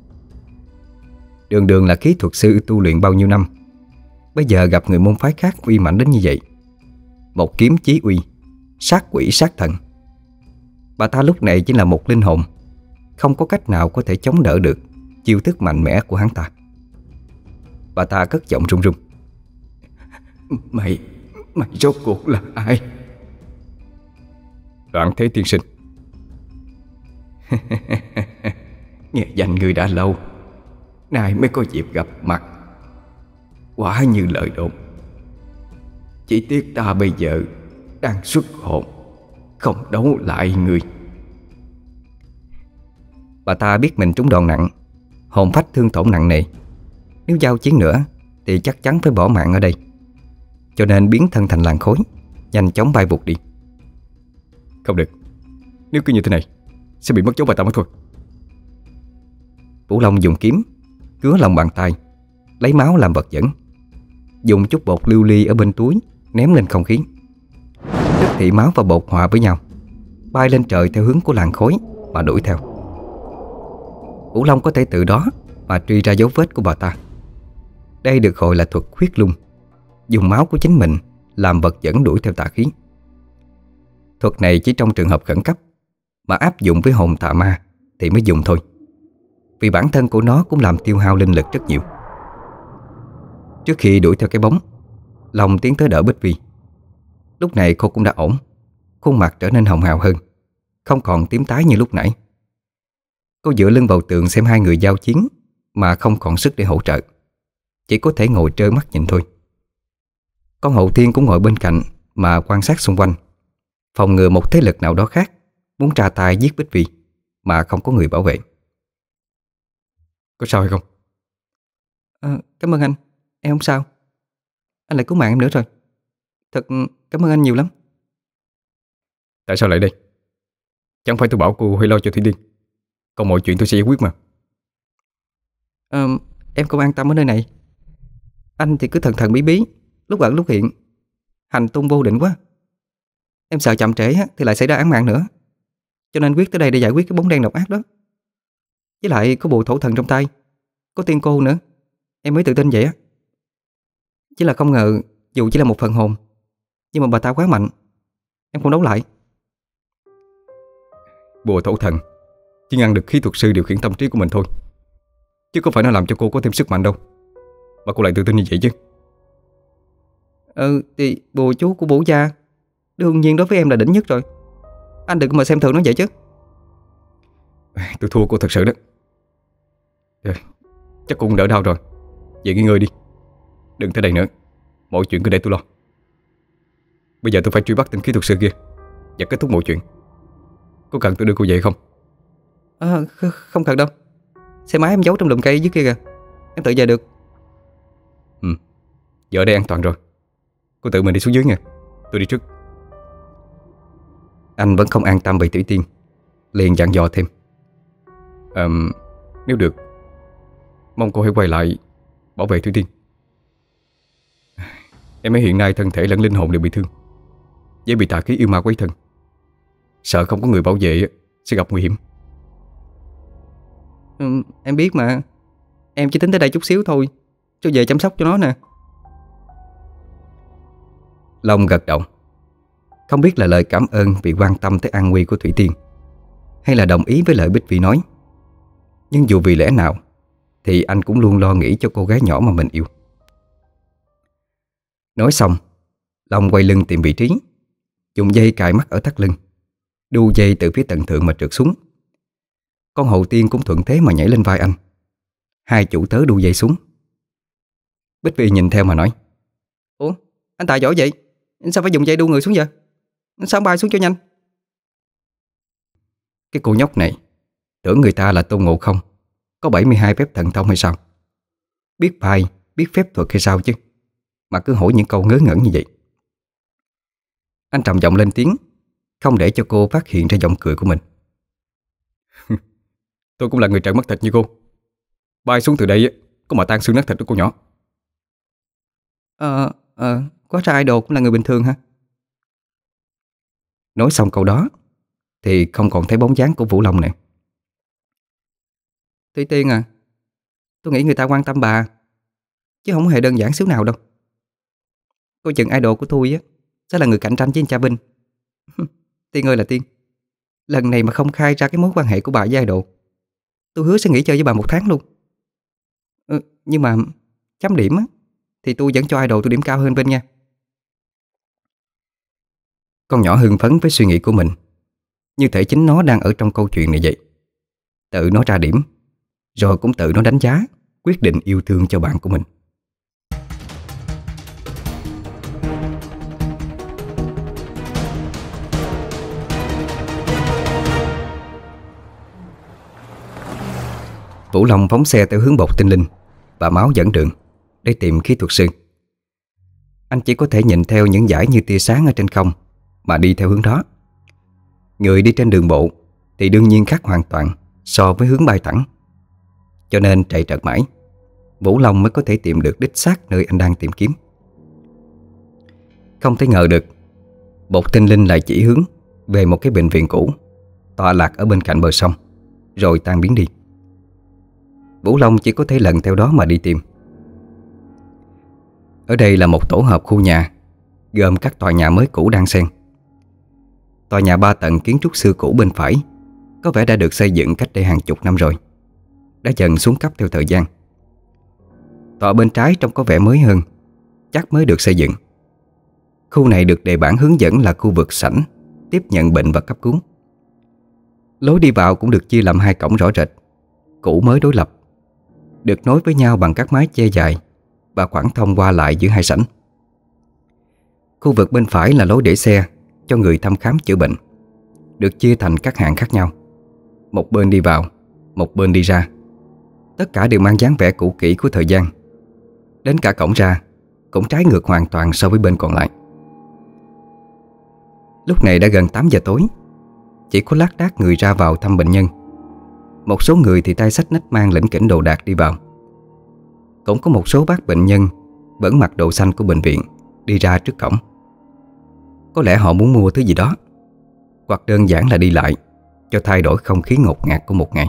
Đường đường là kỹ thuật sư tu luyện bao nhiêu năm, bây giờ gặp người môn phái khác uy mạnh đến như vậy, một kiếm chí uy, sát quỷ sát thần. Bà ta lúc này chỉ là một linh hồn, không có cách nào có thể chống đỡ được chiêu thức mạnh mẽ của hắn ta. Bà ta cất giọng run run. Mày, mày rốt cuộc là ai? Đoạn Thế tiên sinh. Nghe danh người đã lâu, nay mới có dịp gặp mặt. Quả như lời đồn. Chỉ tiếc ta bây giờ đang xuất hồn, không đấu lại người. Bà ta biết mình trúng đòn nặng, hồn phách thương tổn nặng nề. Nếu giao chiến nữa thì chắc chắn phải bỏ mạng ở đây, cho nên biến thân thành làn khói, nhanh chóng bay vụt đi. Không được, nếu cứ như thế này sẽ bị mất dấu bà ta mất thôi. Vũ Long dùng kiếm cứa lòng bàn tay, lấy máu làm vật dẫn, dùng chút bột lưu ly ở bên túi ném lên không khí. Tức thì máu và bột hòa với nhau, bay lên trời theo hướng của làn khói mà đuổi theo. Vũ Long có thể từ đó mà truy ra dấu vết của bà ta. Đây được gọi là thuật huyết lung, dùng máu của chính mình làm vật dẫn đuổi theo tà khí. Thuật này chỉ trong trường hợp khẩn cấp, mà áp dụng với hồn tà ma thì mới dùng thôi, vì bản thân của nó cũng làm tiêu hao linh lực rất nhiều. Trước khi đuổi theo cái bóng, Long tiến tới đỡ Bích Vi. Lúc này cô cũng đã ổn, khuôn mặt trở nên hồng hào hơn, không còn tím tái như lúc nãy. Cô dựa lưng vào tường xem hai người giao chiến mà không còn sức để hỗ trợ, chỉ có thể ngồi trơ mắt nhìn thôi. Con Hậu Thiên cũng ngồi bên cạnh mà quan sát xung quanh, phòng ngừa một thế lực nào đó khác muốn ra tay giết Bích Vi mà không có người bảo vệ. Có sao hay không? À, cảm ơn anh, em không sao. Anh lại cứu mạng em nữa rồi. Thật cảm ơn anh nhiều lắm. Tại sao lại đây? Chẳng phải tôi bảo cô hãy lo cho Thủy Tiên, còn mọi chuyện tôi sẽ giải quyết mà. à, Em không an tâm ở nơi này. Anh thì cứ thần thần bí bí, lúc ẩn lúc hiện, hành tung vô định quá. Em sợ chậm trễ thì lại xảy ra án mạng nữa, cho nên quyết tới đây để giải quyết cái bóng đen độc ác đó. Với lại có bộ thổ thần trong tay, có tiên cô nữa, em mới tự tin vậy á. Chỉ là không ngờ dù chỉ là một phần hồn, nhưng mà bà ta quá mạnh, em không đấu lại. Bùa thổ thần chỉ ngăn được khí thuật sư điều khiển tâm trí của mình thôi, chứ không phải nó làm cho cô có thêm sức mạnh đâu. Mà cô lại tự tin như vậy chứ? Ừ thì bùa chú của bổ gia đương nhiên đối với em là đỉnh nhất rồi. Anh đừng mà xem thường nó vậy chứ. Tôi thua cô thật sự đó. Rồi, chắc cô cũng đỡ đau rồi, về nghỉ ngơi đi, đừng tới đây nữa. Mọi chuyện cứ để tôi lo. Bây giờ tôi phải truy bắt tên khí thuật sư kia và kết thúc mọi chuyện. Có cần tôi đưa cô về không? À, không cần đâu. Xe máy em giấu trong lùm cây dưới kia kìa, em tự về được. Ừ, giờ ở đây an toàn rồi. Cô tự mình đi xuống dưới nha, tôi đi trước. Anh vẫn không an tâm về Thủy Tiên, liền dặn dò thêm. à, Nếu được, mong cô hãy quay lại bảo vệ Thủy Tiên. Em ấy hiện nay thân thể lẫn linh hồn đều bị thương, dễ bị tà khí yêu ma quấy thân. Sợ không có người bảo vệ sẽ gặp nguy hiểm. ừ, Em biết mà. Em chỉ tính tới đây chút xíu thôi, cho về chăm sóc cho nó nè. Long gật đầu, không biết là lời cảm ơn vì quan tâm tới an nguy của Thủy Tiên, hay là đồng ý với lời Bích Vi nói. Nhưng dù vì lẽ nào thì anh cũng luôn lo nghĩ cho cô gái nhỏ mà mình yêu. Nói xong, Long quay lưng tìm vị trí, dùng dây cài mắt ở thắt lưng, đu dây từ phía tận thượng mà trượt xuống. Con Hậu Tiên cũng thuận thế mà nhảy lên vai anh. Hai chủ tớ đu dây xuống. Bích Vi nhìn theo mà nói: Ủa, anh Tài giỏi vậy, sao phải dùng dây đu người xuống vậy? Sao bay xuống cho nhanh? Cái cô nhóc này tưởng người ta là Tôn Ngộ Không, có bảy mươi hai phép thần thông hay sao? Biết bay, biết phép thuật hay sao chứ, mà cứ hỏi những câu ngớ ngẩn như vậy. Anh trầm giọng lên tiếng, không để cho cô phát hiện ra giọng cười của mình. Tôi cũng là người trợn mắt thịt như cô. Bay xuống từ đây có mà tan xương nát thịt của cô nhỏ. Ờ, ờ, quá ra idol cũng là người bình thường hả? Nói xong câu đó thì không còn thấy bóng dáng của Vũ Long nữa. Thủy Tiên à, tôi nghĩ người ta quan tâm bà, chứ không hề đơn giản xíu nào đâu. Coi chừng idol của tôi á sẽ là người cạnh tranh với anh Cha Vinh. Tiên ơi là Tiên, lần này mà không khai ra cái mối quan hệ của bà với idol, tôi hứa sẽ nghỉ chơi với bà một tháng luôn. ừ, Nhưng mà chấm điểm á thì tôi vẫn cho idol tôi điểm cao hơn Vinh nha. Con nhỏ hưng phấn với suy nghĩ của mình, như thể chính nó đang ở trong câu chuyện này vậy. Tự nó ra điểm, rồi cũng tự nó đánh giá, quyết định yêu thương cho bạn của mình. Vũ Long phóng xe theo hướng bột tinh linh và máu dẫn đường để tìm khí thuật sư. Anh chỉ có thể nhìn theo những dải như tia sáng ở trên không mà đi theo hướng đó. Người đi trên đường bộ thì đương nhiên khác hoàn toàn so với hướng bay thẳng. Cho nên chạy trật mãi, Vũ Long mới có thể tìm được đích xác nơi anh đang tìm kiếm. Không thể ngờ được, bột tinh linh lại chỉ hướng về một cái bệnh viện cũ tọa lạc ở bên cạnh bờ sông, rồi tan biến đi. Vũ Long chỉ có thể lần theo đó mà đi tìm. Ở đây là một tổ hợp khu nhà gồm các tòa nhà mới cũ đan xen. Tòa nhà ba tầng kiến trúc xưa cũ bên phải có vẻ đã được xây dựng cách đây hàng chục năm rồi, đã dần xuống cấp theo thời gian. Tòa bên trái trông có vẻ mới hơn, chắc mới được xây dựng. Khu này được đề bản hướng dẫn là khu vực sảnh tiếp nhận bệnh và cấp cứu. Lối đi vào cũng được chia làm hai cổng rõ rệt, cũ mới đối lập, được nối với nhau bằng các mái che dài và khoảng thông qua lại giữa hai sảnh. Khu vực bên phải là lối để xe cho người thăm khám chữa bệnh, được chia thành các hạng khác nhau. Một bên đi vào, một bên đi ra. Tất cả đều mang dáng vẻ cũ kỹ của thời gian. Đến cả cổng ra cũng trái ngược hoàn toàn so với bên còn lại. Lúc này đã gần tám giờ tối, chỉ có lác đác người ra vào thăm bệnh nhân. Một số người thì tay xách nách mang lỉnh kỉnh đồ đạc đi vào. Cũng có một số bác bệnh nhân vẫn mặc đồ xanh của bệnh viện đi ra trước cổng. Có lẽ họ muốn mua thứ gì đó, hoặc đơn giản là đi lại cho thay đổi không khí ngột ngạt của một ngày.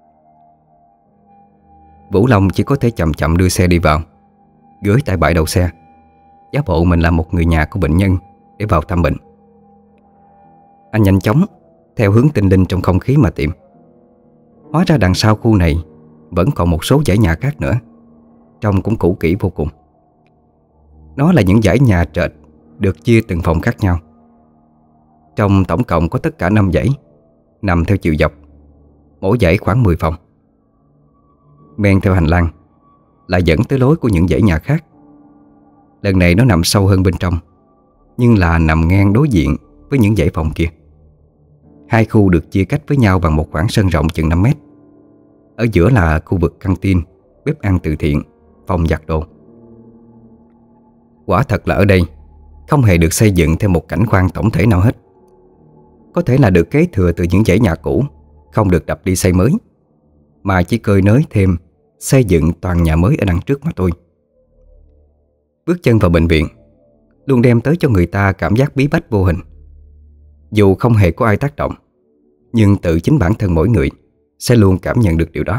Vũ Long chỉ có thể chậm chậm đưa xe đi vào, gửi tại bãi đậu xe, giả bộ mình là một người nhà của bệnh nhân để vào thăm bệnh. Anh nhanh chóng theo hướng tinh linh trong không khí mà tìm. Hóa ra đằng sau khu này vẫn còn một số dãy nhà khác nữa, trông cũng cũ kỹ vô cùng. Nó là những dãy nhà trệt được chia từng phòng khác nhau. Trong tổng cộng có tất cả năm dãy, nằm theo chiều dọc, mỗi dãy khoảng mười phòng. Men theo hành lang lại dẫn tới lối của những dãy nhà khác. Lần này nó nằm sâu hơn bên trong, nhưng là nằm ngang đối diện với những dãy phòng kia. Hai khu được chia cách với nhau bằng một khoảng sân rộng chừng năm mét. Ở giữa là khu vực căng tin, bếp ăn từ thiện, phòng giặt đồ. Quả thật là ở đây không hề được xây dựng theo một cảnh quan tổng thể nào hết. Có thể là được kế thừa từ những dãy nhà cũ, không được đập đi xây mới, mà chỉ cơi nới thêm, xây dựng toàn nhà mới ở đằng trước mà thôi. Bước chân vào bệnh viện luôn đem tới cho người ta cảm giác bí bách vô hình. Dù không hề có ai tác động, nhưng tự chính bản thân mỗi người sẽ luôn cảm nhận được điều đó.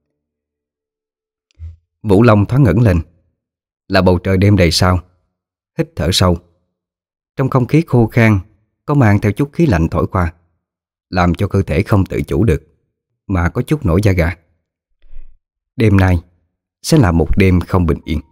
Vũ Long thoáng ngẩng lên, là bầu trời đêm đầy sao. Hít thở sâu. Trong không khí khô khan có mang theo chút khí lạnh thổi qua, làm cho cơ thể không tự chủ được mà có chút nổi da gà. Đêm nay sẽ là một đêm không bình yên.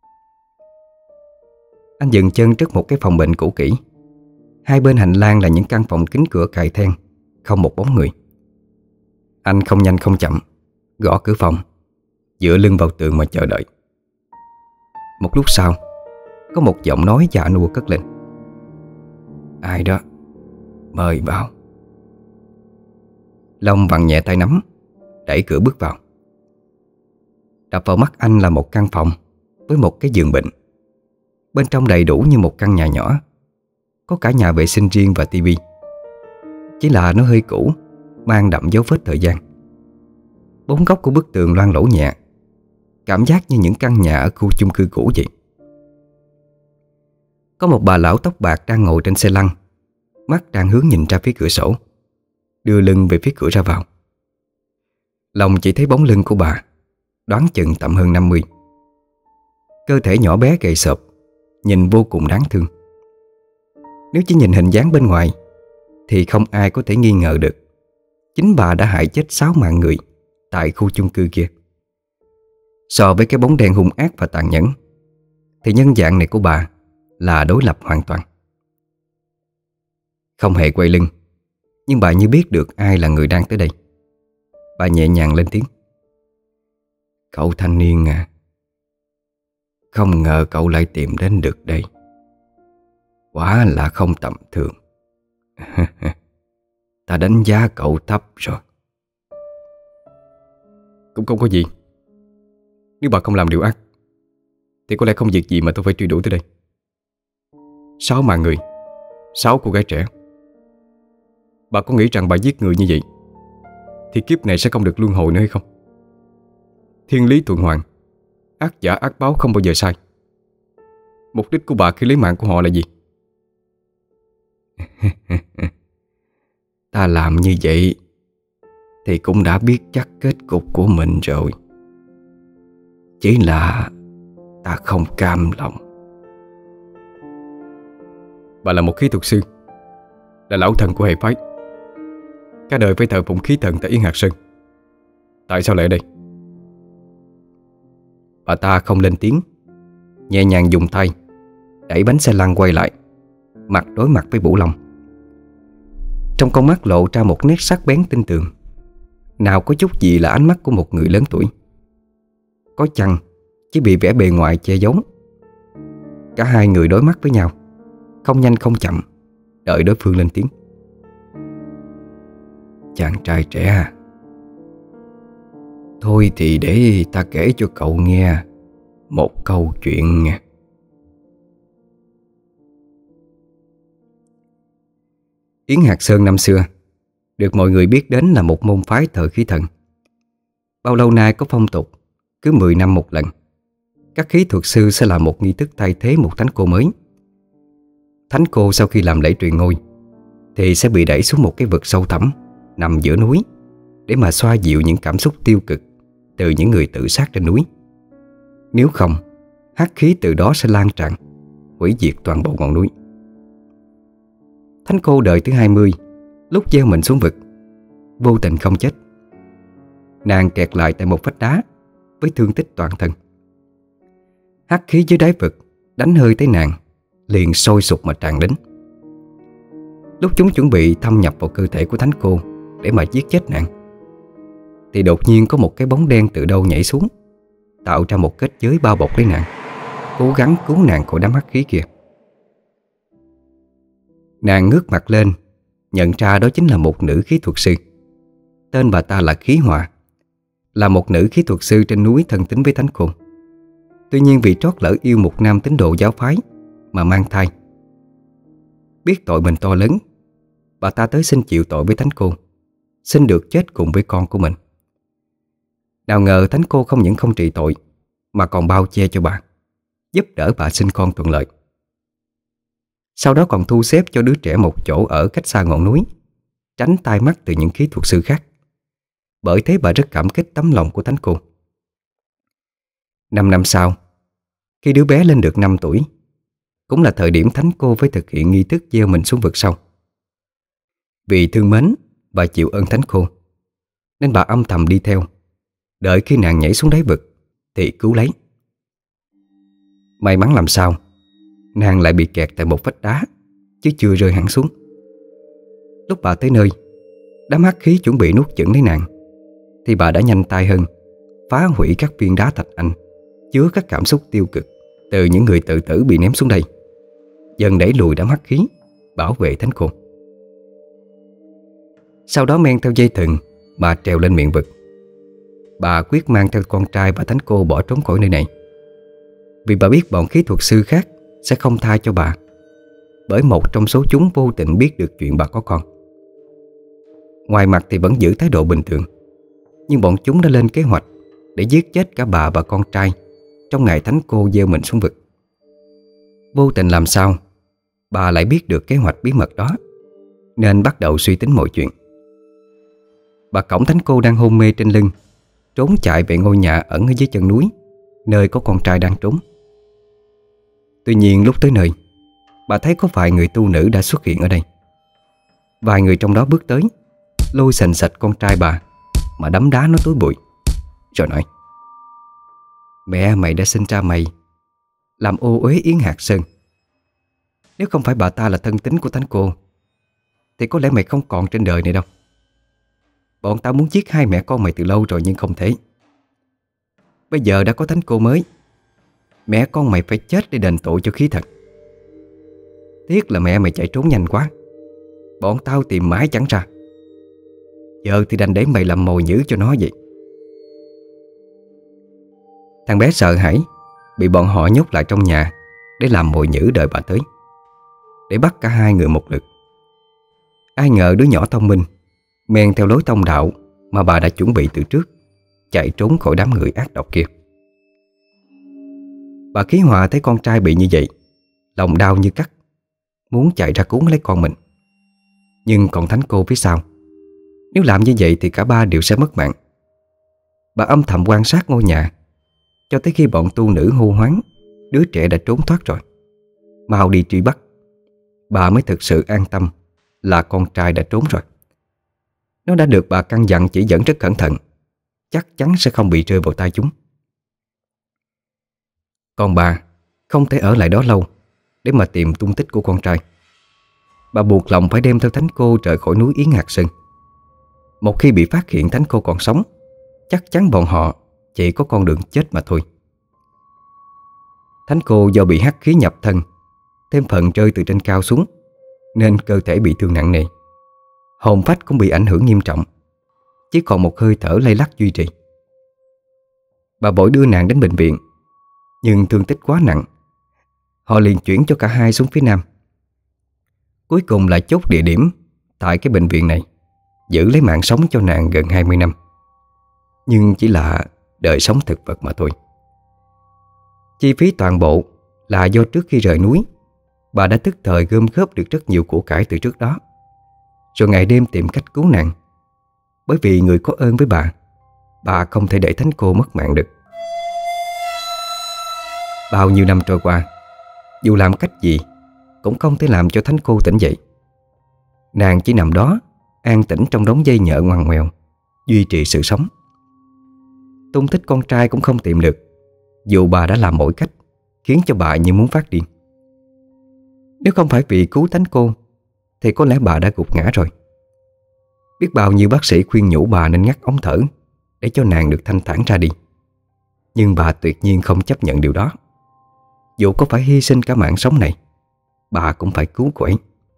Anh dừng chân trước một cái phòng bệnh cũ kỹ. Hai bên hành lang là những căn phòng kính cửa cài then, không một bóng người. Anh không nhanh không chậm gõ cửa phòng, dựa lưng vào tường mà chờ đợi. Một lúc sau, có một giọng nói già nua cất lên: "Ai đó? Mời vào." Long vặn nhẹ tay nắm, đẩy cửa bước vào. Đập vào mắt anh là một căn phòng với một cái giường bệnh. Bên trong đầy đủ như một căn nhà nhỏ, có cả nhà vệ sinh riêng và tivi. Chỉ là nó hơi cũ, mang đậm dấu vết thời gian. Bốn góc của bức tường loang lổ nhẹ, cảm giác như những căn nhà ở khu chung cư cũ vậy. Có một bà lão tóc bạc đang ngồi trên xe lăn, mắt đang hướng nhìn ra phía cửa sổ, đưa lưng về phía cửa ra vào. Lòng chỉ thấy bóng lưng của bà, đoán chừng tầm hơn năm mươi. Cơ thể nhỏ bé gầy xộp, nhìn vô cùng đáng thương. Nếu chỉ nhìn hình dáng bên ngoài thì không ai có thể nghi ngờ được chính bà đã hại chết sáu mạng người tại khu chung cư kia. So với cái bóng đen hung ác và tàn nhẫn thì nhân dạng này của bà là đối lập hoàn toàn. Không hề quay lưng, nhưng bà như biết được ai là người đang tới đây. Bà nhẹ nhàng lên tiếng: "Cậu thanh niên à, không ngờ cậu lại tìm đến được đây. Quả là không tầm thường. Ta đánh giá cậu thấp rồi." cũng không có gì. Nếu bà không làm điều ác thì có lẽ không việc gì mà tôi phải truy đuổi tới đây. Sáu mạng người, sáu cô gái trẻ. Bà có nghĩ rằng bà giết người như vậy thì kiếp này sẽ không được luân hồi nữa hay không? Thiên lý tuần hoàn, ác giả ác báo không bao giờ sai. Mục đích của bà khi lấy mạng của họ là gì? Ta làm như vậy thì cũng đã biết chắc kết cục của mình rồi. Chỉ là ta không cam lòng. Bà là một khí thuật sư, là lão thần của hệ phái, cả đời phải thờ phụng khí thần tại Yến Hạc Sơn. Tại sao lại ở đây? Bà ta không lên tiếng, nhẹ nhàng dùng tay đẩy bánh xe lăn quay lại, mặt đối mặt với Bửu Long. Trong con mắt lộ ra một nét sắc bén tinh tường, nào có chút gì là ánh mắt của một người lớn tuổi. Có chăng chỉ bị vẻ bề ngoài che giấu. Cả hai người đối mắt với nhau, không nhanh không chậm, đợi đối phương lên tiếng. Chàng trai trẻ, thôi thì để ta kể cho cậu nghe một câu chuyện nha. Yến Hạc Sơn năm xưa được mọi người biết đến là một môn phái thờ khí thần. Bao lâu nay có phong tục cứ mười năm một lần, các khí thuật sư sẽ làm một nghi thức thay thế một thánh cô mới. Thánh cô sau khi làm lễ truyền ngôi thì sẽ bị đẩy xuống một cái vực sâu thẳm nằm giữa núi để mà xoa dịu những cảm xúc tiêu cực từ những người tự sát trên núi. Nếu không, hắc khí từ đó sẽ lan tràn, hủy diệt toàn bộ ngọn núi. Thánh cô đời thứ hai mươi lúc gieo mình xuống vực, vô tình không chết. Nàng kẹt lại tại một vách đá với thương tích toàn thân. Hắc khí dưới đáy vực đánh hơi tới nàng, liền sôi sục mà tràn đến. Lúc chúng chuẩn bị thâm nhập vào cơ thể của thánh cô để mà giết chết nàng, thì đột nhiên có một cái bóng đen từ đâu nhảy xuống, tạo ra một kết giới bao bọc lấy nàng, cố gắng cứu nàng khỏi đám hắc khí kia. Nàng ngước mặt lên, nhận ra đó chính là một nữ khí thuật sư. Tên bà ta là Khí Hòa, là một nữ khí thuật sư trên núi thân tín với thánh cô. Tuy nhiên vì trót lỡ yêu một nam tín đồ giáo phái mà mang thai. Biết tội mình to lớn, bà ta tới xin chịu tội với thánh cô, xin được chết cùng với con của mình. Nào ngờ thánh cô không những không trị tội mà còn bao che cho bà, giúp đỡ bà sinh con thuận lợi. Sau đó còn thu xếp cho đứa trẻ một chỗ ở cách xa ngọn núi, tránh tai mắt từ những khí thuật sư khác. Bởi thế bà rất cảm kích tấm lòng của thánh cô. Năm năm sau, khi đứa bé lên được năm tuổi, cũng là thời điểm thánh cô phải thực hiện nghi thức gieo mình xuống vực sâu. Vì thương mến và chịu ơn thánh cô, nên bà âm thầm đi theo, đợi khi nàng nhảy xuống đáy vực thì cứu lấy. May mắn làm sao, nàng lại bị kẹt tại một vách đá, chứ chưa rơi hẳn xuống. Lúc bà tới nơi, đám hắc khí chuẩn bị nuốt chửng lấy nàng, thì bà đã nhanh tay hơn, phá hủy các viên đá thạch anh chứa các cảm xúc tiêu cực từ những người tự tử bị ném xuống đây, dần đẩy lùi đám hắc khí, bảo vệ thánh cô. Sau đó men theo dây thừng bà trèo lên miệng vực. Bà quyết mang theo con trai và thánh cô bỏ trốn khỏi nơi này, vì bà biết bọn khí thuật sư khác sẽ không tha cho bà, bởi một trong số chúng vô tình biết được chuyện bà có con. Ngoài mặt thì vẫn giữ thái độ bình thường, nhưng bọn chúng đã lên kế hoạch để giết chết cả bà và con trai trong ngày thánh cô gieo mình xuống vực. Vô tình làm sao bà lại biết được kế hoạch bí mật đó, nên bắt đầu suy tính mọi chuyện. Bà cõng thánh cô đang hôn mê trên lưng, trốn chạy về ngôi nhà ẩn ở dưới chân núi, nơi có con trai đang trốn. Tuy nhiên lúc tới nơi, bà thấy có vài người tu nữ đã xuất hiện ở đây. Vài người trong đó bước tới, lôi sành sạch con trai bà mà đấm đá nó túi bụi, rồi nói: "Mẹ mày đã sinh ra mày, làm ô uế Yến Hạc Sơn. Nếu không phải bà ta là thân tín của thánh cô, thì có lẽ mày không còn trên đời này đâu. Bọn tao muốn giết hai mẹ con mày từ lâu rồi nhưng không thể. Bây giờ đã có thánh cô mới, mẹ con mày phải chết để đền tội cho khí thần. Tiếc là mẹ mày chạy trốn nhanh quá, bọn tao tìm mãi chẳng ra. Giờ thì đành để mày làm mồi nhử cho nó vậy." Thằng bé sợ hãi, bị bọn họ nhốt lại trong nhà để làm mồi nhử đợi bà tới, để bắt cả hai người một lượt. Ai ngờ đứa nhỏ thông minh men theo lối thông đạo mà bà đã chuẩn bị từ trước, chạy trốn khỏi đám người ác độc kia. Bà Ký Họa thấy con trai bị như vậy, lòng đau như cắt, muốn chạy ra cuốn lấy con mình. Nhưng còn Thánh Cô phía sau, nếu làm như vậy thì cả ba đều sẽ mất mạng. Bà âm thầm quan sát ngôi nhà cho tới khi bọn tu nữ hô hoáng đứa trẻ đã trốn thoát rồi, mau đi truy bắt, bà mới thực sự an tâm là con trai đã trốn rồi. Nó đã được bà căn dặn chỉ dẫn rất cẩn thận, chắc chắn sẽ không bị rơi vào tay chúng. Còn bà không thể ở lại đó lâu để mà tìm tung tích của con trai. Bà buộc lòng phải đem theo Thánh Cô rời khỏi núi Yến Hạt Sơn. Một khi bị phát hiện Thánh Cô còn sống, chắc chắn bọn họ chỉ có con đường chết mà thôi. Thánh Cô do bị hắc khí nhập thân, thêm phần rơi từ trên cao xuống, nên cơ thể bị thương nặng nề. Hồn phách cũng bị ảnh hưởng nghiêm trọng, chỉ còn một hơi thở lay lắc duy trì. Bà vội đưa nàng đến bệnh viện, nhưng thương tích quá nặng, họ liền chuyển cho cả hai xuống phía nam. Cuối cùng là chốt địa điểm tại cái bệnh viện này, giữ lấy mạng sống cho nàng gần hai mươi năm. Nhưng chỉ là đời sống thực vật mà thôi. Chi phí toàn bộ là do trước khi rời núi, bà đã tức thời gom góp được rất nhiều của cải từ trước đó, rồi ngày đêm tìm cách cứu nàng. Bởi vì người có ơn với bà, bà không thể để Thánh Cô mất mạng được. Bao nhiêu năm trôi qua, dù làm cách gì cũng không thể làm cho Thánh Cô tỉnh dậy. Nàng chỉ nằm đó an tĩnh trong đống dây nhợ ngoằn ngoèo, duy trì sự sống. Tung tích con trai cũng không tìm được, dù bà đã làm mọi cách, khiến cho bà như muốn phát điên. Nếu không phải vì cứu Thánh Cô thì có lẽ bà đã gục ngã rồi. Biết bao nhiêu bác sĩ khuyên nhủ bà nên ngắt ống thở để cho nàng được thanh thản ra đi, nhưng bà tuyệt nhiên không chấp nhận điều đó. Dù có phải hy sinh cả mạng sống này, bà cũng phải cứu cô ấy.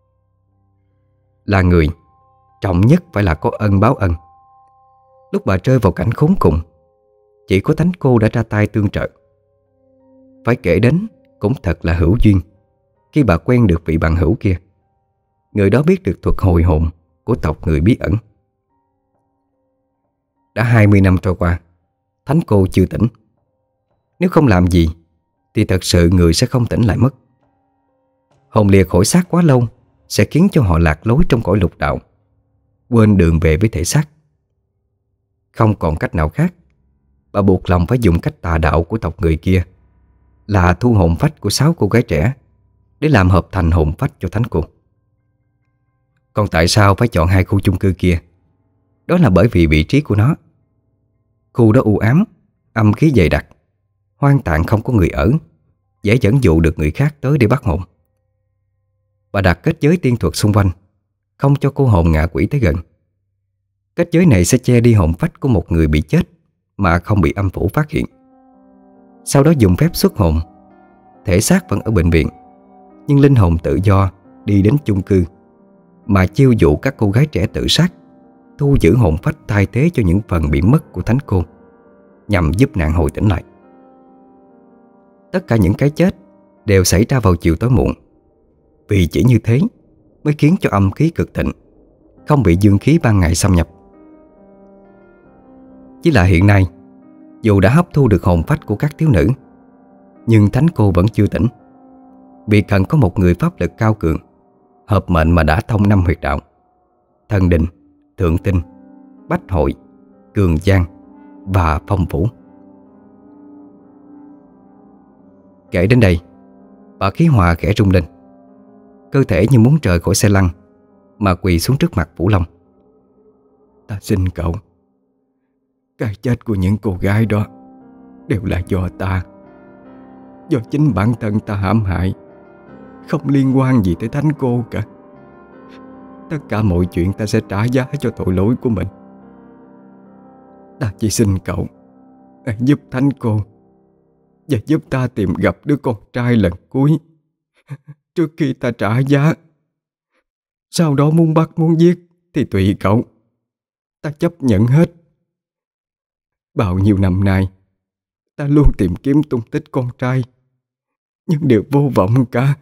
Là người, trọng nhất phải là có ân báo ân. Lúc bà rơi vào cảnh khốn cùng, chỉ có Thánh Cô đã ra tay tương trợ. Phải kể đến cũng thật là hữu duyên khi bà quen được vị bạn hữu kia. Người đó biết được thuật hồi hồn của tộc người bí ẩn. Đã hai mươi năm trôi qua, Thánh Cô chưa tỉnh. Nếu không làm gì thì thật sự người sẽ không tỉnh lại mất. Hồn lìa khỏi xác quá lâu sẽ khiến cho họ lạc lối trong cõi lục đạo, quên đường về với thể xác. Không còn cách nào khác, bà buộc lòng phải dùng cách tà đạo của tộc người kia, là thu hồn phách của sáu cô gái trẻ để làm hợp thành hồn phách cho Thánh Cô. Còn tại sao phải chọn hai khu chung cư kia? Đó là bởi vì vị trí của nó. Khu đó u ám, âm khí dày đặc, hoang tàn không có người ở, dễ dẫn dụ được người khác tới để bắt hồn. Bà đặt kết giới tiên thuật xung quanh, không cho cô hồn ngạ quỷ tới gần. Kết giới này sẽ che đi hồn phách của một người bị chết mà không bị âm phủ phát hiện. Sau đó dùng phép xuất hồn, thể xác vẫn ở bệnh viện, nhưng linh hồn tự do đi đến chung cư mà chiêu dụ các cô gái trẻ tự sát, thu giữ hồn phách thay thế cho những phần bị mất của Thánh Cô, nhằm giúp nàng hồi tỉnh lại. Tất cả những cái chết đều xảy ra vào chiều tối muộn, vì chỉ như thế mới khiến cho âm khí cực thịnh, không bị dương khí ban ngày xâm nhập. Chỉ là hiện nay, dù đã hấp thu được hồn phách của các thiếu nữ, nhưng Thánh Cô vẫn chưa tỉnh, vì cần có một người pháp lực cao cường, hợp mệnh mà đã thông năm huyệt đạo: Thần Đình, Thượng Tinh, Bách Hội, Cường Giang và Phong Phủ. Kể đến đây, bà Ký Họa khẽ rung lên, cơ thể như muốn rời khỏi xe lăn mà quỳ xuống trước mặt Vũ Long. Ta xin cậu, cái chết của những cô gái đó đều là do ta, do chính bản thân ta hãm hại, không liên quan gì tới Thánh Cô cả. Tất cả mọi chuyện ta sẽ trả giá cho tội lỗi của mình. Ta chỉ xin cậu hãy giúp Thánh Cô và giúp ta tìm gặp đứa con trai lần cuối trước khi ta trả giá. Sau đó muốn bắt muốn giết thì tùy cậu, ta chấp nhận hết. Bao nhiêu năm nay Ta luôn tìm kiếm tung tích con trai, nhưng đều vô vọng cả.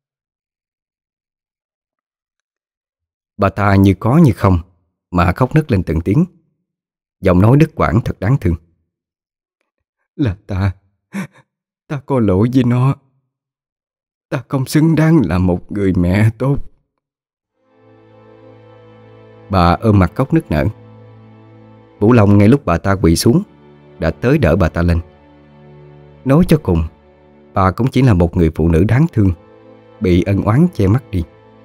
Bà ta như có như không mà khóc nấc lên từng tiếng. Giọng nói đứt quãng thật đáng thương. Là ta Ta có lỗi với nó. Ta không xứng đáng là một người mẹ tốt. Bà ôm mặt khóc nức nở. Vũ Long ngay lúc bà ta quỳ xuống đã tới đỡ bà ta lên. Nói cho cùng, bà cũng chỉ là một người phụ nữ đáng thương, bị ân oán che mắt đi.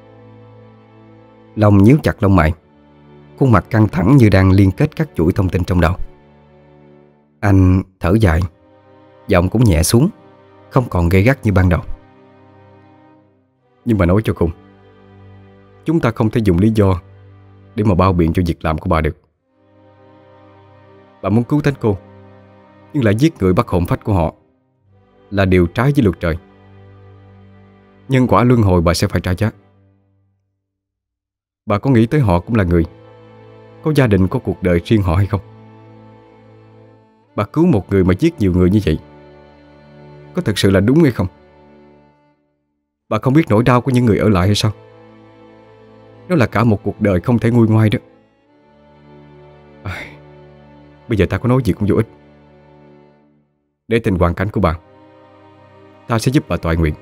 Long nhíu chặt lông mày, khuôn mặt căng thẳng như đang liên kết các chuỗi thông tin trong đầu. Anh thở dài, giọng cũng nhẹ xuống, không còn gay gắt như ban đầu. Nhưng mà nói cho cùng, chúng ta không thể dùng lý do để mà bao biện cho việc làm của bà được. Bà muốn cứu Thánh Cô, nhưng lại giết người bắt hồn phách của họ, là điều trái với luật trời. Nhân quả luân hồi bà sẽ phải trả giá. Bà có nghĩ tới họ cũng là người, có gia đình, có cuộc đời riêng họ hay không? Bà cứu một người mà giết nhiều người như vậy, có thực sự là đúng hay không? Bà không biết nỗi đau của những người ở lại hay sao? Đó là cả một cuộc đời không thể nguôi ngoai đó. À, bây giờ ta có nói gì cũng vô ích. Để tình hoàn cảnh của bà, ta sẽ giúp bà toại nguyện.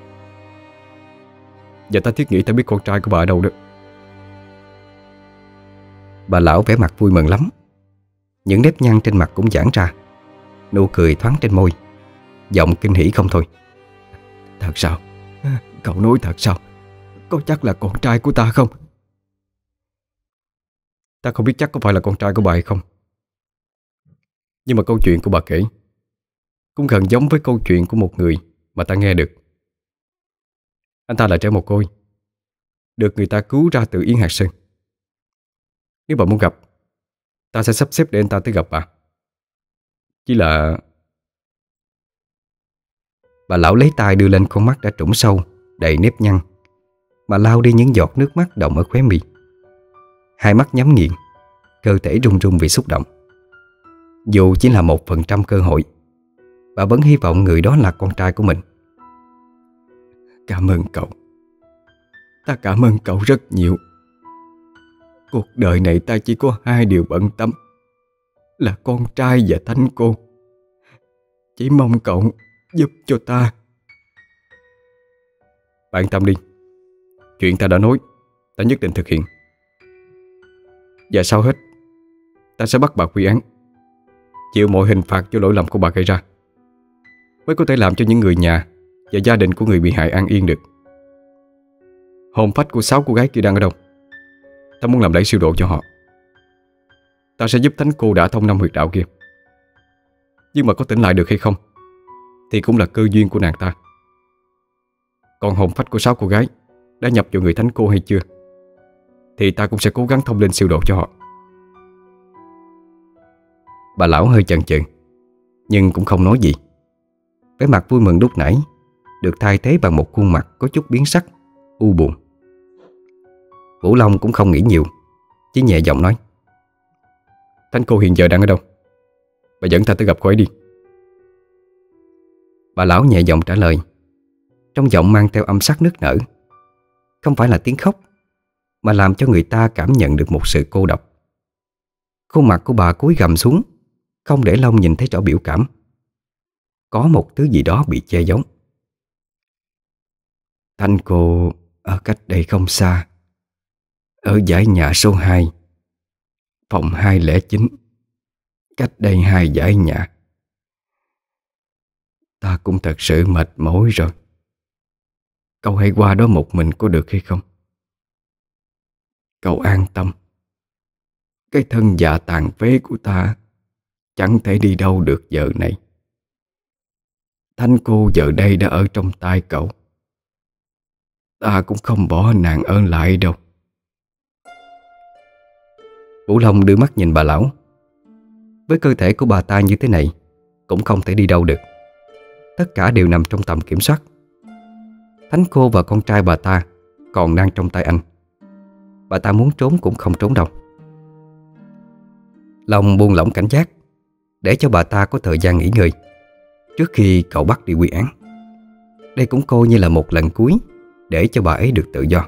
Và ta thiết nghĩ ta biết con trai của bà ở đâu đó. Bà lão vẻ mặt vui mừng lắm. Những nếp nhăn trên mặt cũng giãn ra, nụ cười thoáng trên môi, giọng kinh hỉ không thôi. Thật sao? Cậu nói thật sao? Có chắc là con trai của ta không? Ta không biết chắc có phải là con trai của bà hay không, nhưng mà câu chuyện của bà kể cũng gần giống với câu chuyện của một người mà ta nghe được. Anh ta là trẻ mồ côi, được người ta cứu ra từ Yến Hạt Sơn. Nếu bà muốn gặp, ta sẽ sắp xếp để anh ta tới gặp bà. Chỉ là... Bà lão lấy tay đưa lên con mắt đã trũng sâu, đầy nếp nhăn, mà lau đi những giọt nước mắt đọng ở khóe mi. Hai mắt nhắm nghiền, cơ thể run run vì xúc động. Dù chỉ là một phần trăm cơ hội, bà vẫn hy vọng người đó là con trai của mình. Cảm ơn cậu. Ta cảm ơn cậu rất nhiều. Cuộc đời này ta chỉ có hai điều bận tâm, là con trai và Thánh Cô. Chỉ mong cậu giúp cho ta. Bạn tâm đi. Chuyện ta đã nói, ta nhất định thực hiện. Và sau hết, ta sẽ bắt bà quy án, chịu mọi hình phạt cho lỗi lầm của bà gây ra, mới có thể làm cho những người nhà và gia đình của người bị hại an yên được. Hồn phách của sáu cô gái kia đang ở đâu? Ta muốn làm lễ siêu độ cho họ. Ta sẽ giúp Thánh Cô đả thông năm huyệt đạo kia. Nhưng mà có tỉnh lại được hay không thì cũng là cơ duyên của nàng ta. Còn hồn phách của sáu cô gái đã nhập vào người Thánh Cô hay chưa thì ta cũng sẽ cố gắng thông linh siêu độ cho họ. Bà lão hơi chần chừ, nhưng cũng không nói gì. Vẻ mặt vui mừng lúc nãy được thay thế bằng một khuôn mặt có chút biến sắc, u buồn. Vũ Long cũng không nghĩ nhiều, chỉ nhẹ giọng nói: Thánh Cô hiện giờ đang ở đâu? Bà dẫn ta tới gặp cô ấy đi. Bà lão nhẹ giọng trả lời, trong giọng mang theo âm sắc nức nở. Không phải là tiếng khóc, mà làm cho người ta cảm nhận được một sự cô độc. Khuôn mặt của bà cúi gằm xuống, không để Long nhìn thấy rõ biểu cảm. Có một thứ gì đó bị che giấu. Thánh Cô ở cách đây không xa, ở dãy nhà số hai, phòng hai không chín, cách đây hai dãy nhà. Ta cũng thật sự mệt mỏi rồi. Cậu hãy qua đó một mình có được hay không? Cậu an tâm. Cái thân già tàn phế của ta chẳng thể đi đâu được giờ này. Thánh Cô giờ đây đã ở trong tay cậu. Ta cũng không bỏ nàng ở lại đâu. Vũ Long đưa mắt nhìn bà lão. Với cơ thể của bà ta như thế này, cũng không thể đi đâu được. Tất cả đều nằm trong tầm kiểm soát. Thánh Cô và con trai bà ta còn đang trong tay anh. Bà ta muốn trốn cũng không trốn đâu. Long buông lỏng cảnh giác, để cho bà ta có thời gian nghỉ ngơi. trước khi cậu bắt đi quy án. Đây cũng coi như là một lần cuối để cho bà ấy được tự do.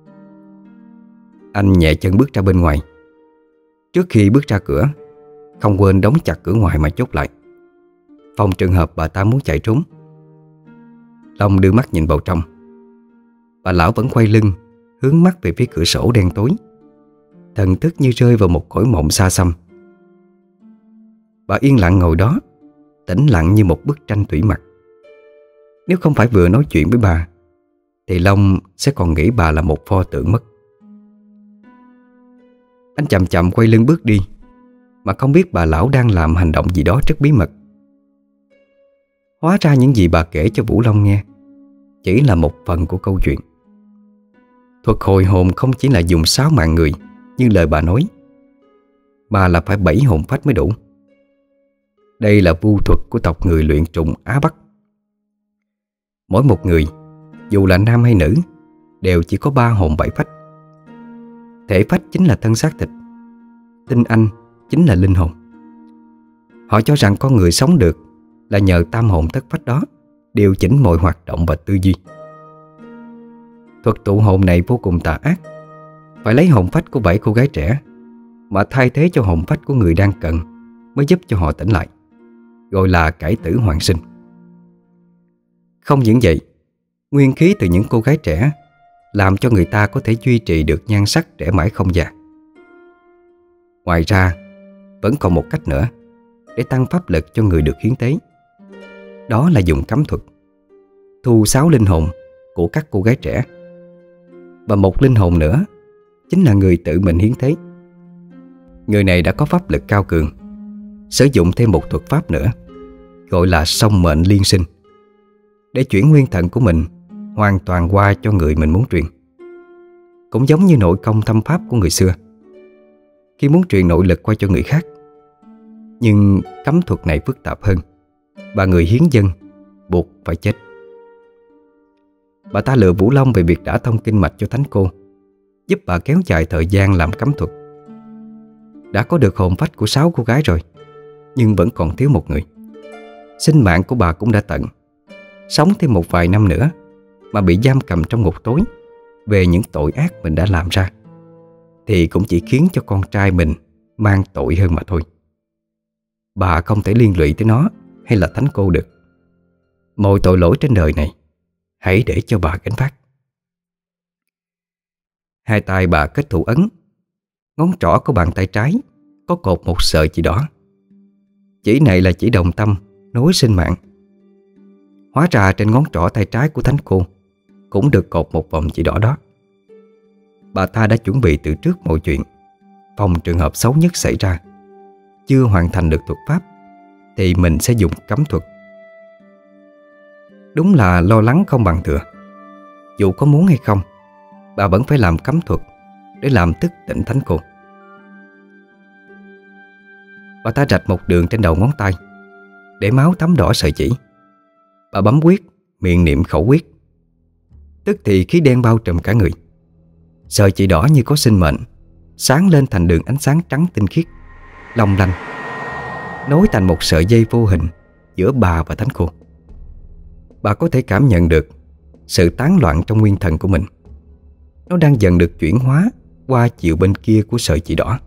Anh nhẹ chân bước ra bên ngoài. Trước khi bước ra cửa, không quên đóng chặt cửa ngoài mà chốt lại, phòng trường hợp bà ta muốn chạy trốn. Long đưa mắt nhìn vào trong. Bà lão vẫn quay lưng, hướng mắt về phía cửa sổ đen tối, thần thức như rơi vào một cõi mộng xa xăm. Bà yên lặng ngồi đó, tĩnh lặng như một bức tranh thủy mặc. Nếu không phải vừa nói chuyện với bà thì Long sẽ còn nghĩ bà là một pho tượng mất. Anh chậm chậm quay lưng bước đi, mà không biết bà lão đang làm hành động gì đó rất bí mật. Hóa ra những gì bà kể cho Vũ Long nghe chỉ là một phần của câu chuyện. Thuật hồi hồn không chỉ là dùng sáu mạng người như lời bà nói, mà là phải bảy hồn phách mới đủ. Đây là vu thuật của tộc người luyện trùng Á Bắc. Mỗi một người, dù là nam hay nữ, đều chỉ có ba hồn bảy phách. Thể phách chính là thân xác thịt, tinh anh chính là linh hồn. Họ cho rằng con người sống được là nhờ tam hồn thất phách đó điều chỉnh mọi hoạt động và tư duy. Thuật tụ hồn này vô cùng tà ác, phải lấy hồn phách của bảy cô gái trẻ mà thay thế cho hồn phách của người đang cần mới giúp cho họ tỉnh lại, gọi là cải tử hoàn sinh. Không những vậy, nguyên khí từ những cô gái trẻ làm cho người ta có thể duy trì được nhan sắc trẻ mãi không già. Ngoài ra, vẫn còn một cách nữa để tăng pháp lực cho người được hiến tế. Đó là dùng cấm thuật, thu sáu linh hồn của các cô gái trẻ, và một linh hồn nữa chính là người tự mình hiến tế. Người này đã có pháp lực cao cường, sử dụng thêm một thuật pháp nữa gọi là song mệnh liên sinh, để chuyển nguyên thần của mình hoàn toàn qua cho người mình muốn truyền. Cũng giống như nội công thâm pháp của người xưa, khi muốn truyền nội lực qua cho người khác. Nhưng cấm thuật này phức tạp hơn, và người hiến dâng buộc phải chết. Bà ta lừa Vũ Long về việc đã thông kinh mạch cho thánh cô, giúp bà kéo dài thời gian làm cấm thuật. Đã có được hồn phách của sáu cô gái rồi, nhưng vẫn còn thiếu một người. Sinh mạng của bà cũng đã tận, sống thêm một vài năm nữa mà bị giam cầm trong ngục tối về những tội ác mình đã làm ra, thì cũng chỉ khiến cho con trai mình mang tội hơn mà thôi. Bà không thể liên lụy tới nó hay là thánh cô được. Mọi tội lỗi trên đời này hãy để cho bà gánh vác. Hai tay bà kết thủ ấn, ngón trỏ của bàn tay trái có cột một sợi chỉ đỏ. Chỉ này là chỉ đồng tâm nối sinh mạng. Hóa ra trên ngón trỏ tay trái của thánh cô cũng được cột một vòng chỉ đỏ đó. Bà ta đã chuẩn bị từ trước mọi chuyện, phòng trường hợp xấu nhất xảy ra, chưa hoàn thành được thuật pháp thì mình sẽ dùng cấm thuật. Đúng là lo lắng không bằng thừa. Dù có muốn hay không, bà vẫn phải làm cấm thuật để làm thức tỉnh thánh cô. Bà ta rạch một đường trên đầu ngón tay để máu thấm đỏ sợi chỉ. Bà bấm quyết, miệng niệm khẩu quyết. Tức thì khí đen bao trùm cả người. Sợi chỉ đỏ như có sinh mệnh, sáng lên thành đường ánh sáng trắng tinh khiết, long lanh, nối thành một sợi dây vô hình giữa bà và thánh cô. Bà có thể cảm nhận được sự tán loạn trong nguyên thần của mình. Nó đang dần được chuyển hóa qua chiều bên kia của sợi chỉ đỏ.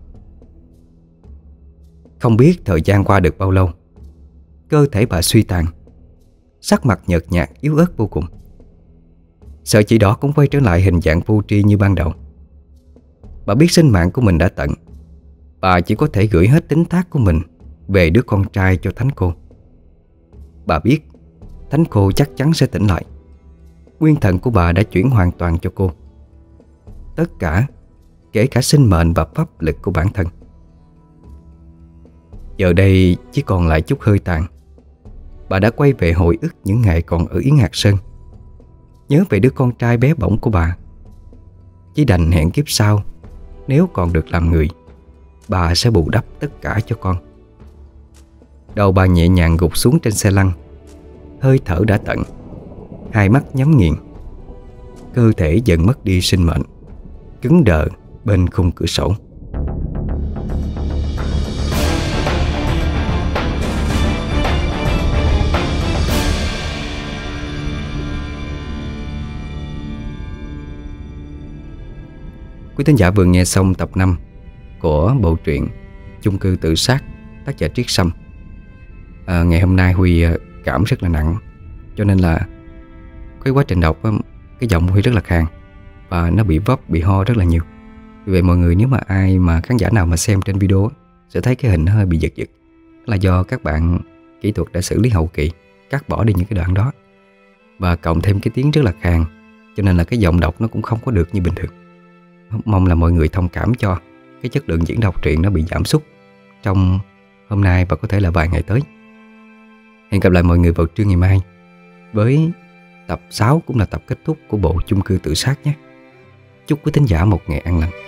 Không biết thời gian qua được bao lâu, cơ thể bà suy tàn, sắc mặt nhợt nhạt yếu ớt vô cùng. Sợi chỉ đỏ cũng quay trở lại hình dạng vô tri như ban đầu. Bà biết sinh mạng của mình đã tận. Bà chỉ có thể gửi hết tính thác của mình về đứa con trai cho thánh cô. Bà biết thánh cô chắc chắn sẽ tỉnh lại. Nguyên thần của bà đã chuyển hoàn toàn cho cô, tất cả, kể cả sinh mệnh và pháp lực của bản thân. Giờ đây chỉ còn lại chút hơi tàn. Bà đã quay về hồi ức những ngày còn ở Yến Hạt Sơn, nhớ về đứa con trai bé bỏng của bà. Chỉ đành hẹn kiếp sau, nếu còn được làm người, bà sẽ bù đắp tất cả cho con. Đầu bà nhẹ nhàng gục xuống trên xe lăn, hơi thở đã tận, hai mắt nhắm nghiền. Cơ thể dần mất đi sinh mệnh, cứng đờ bên khung cửa sổ. Quý thính giả vừa nghe xong tập năm của bộ truyện Chung cư tự sát, tác giả Triết Sâm. à, Ngày hôm nay Huy cảm rất là nặng, cho nên là cái quá trình đọc cái giọng Huy rất là khàn và nó bị vấp, bị ho rất là nhiều. Vì vậy mọi người, nếu mà ai mà khán giả nào mà xem trên video sẽ thấy cái hình nó hơi bị giật giật, là do các bạn kỹ thuật đã xử lý hậu kỳ, cắt bỏ đi những cái đoạn đó, và cộng thêm cái tiếng rất là khàn, cho nên là cái giọng đọc nó cũng không có được như bình thường. Mong là mọi người thông cảm cho cái chất lượng diễn đọc truyện nó bị giảm sút trong hôm nay và có thể là vài ngày tới. Hẹn gặp lại mọi người vào trưa ngày mai với tập sáu, cũng là tập kết thúc của bộ Chung cư tự sát nhé. Chúc quý thính giả một ngày an lành.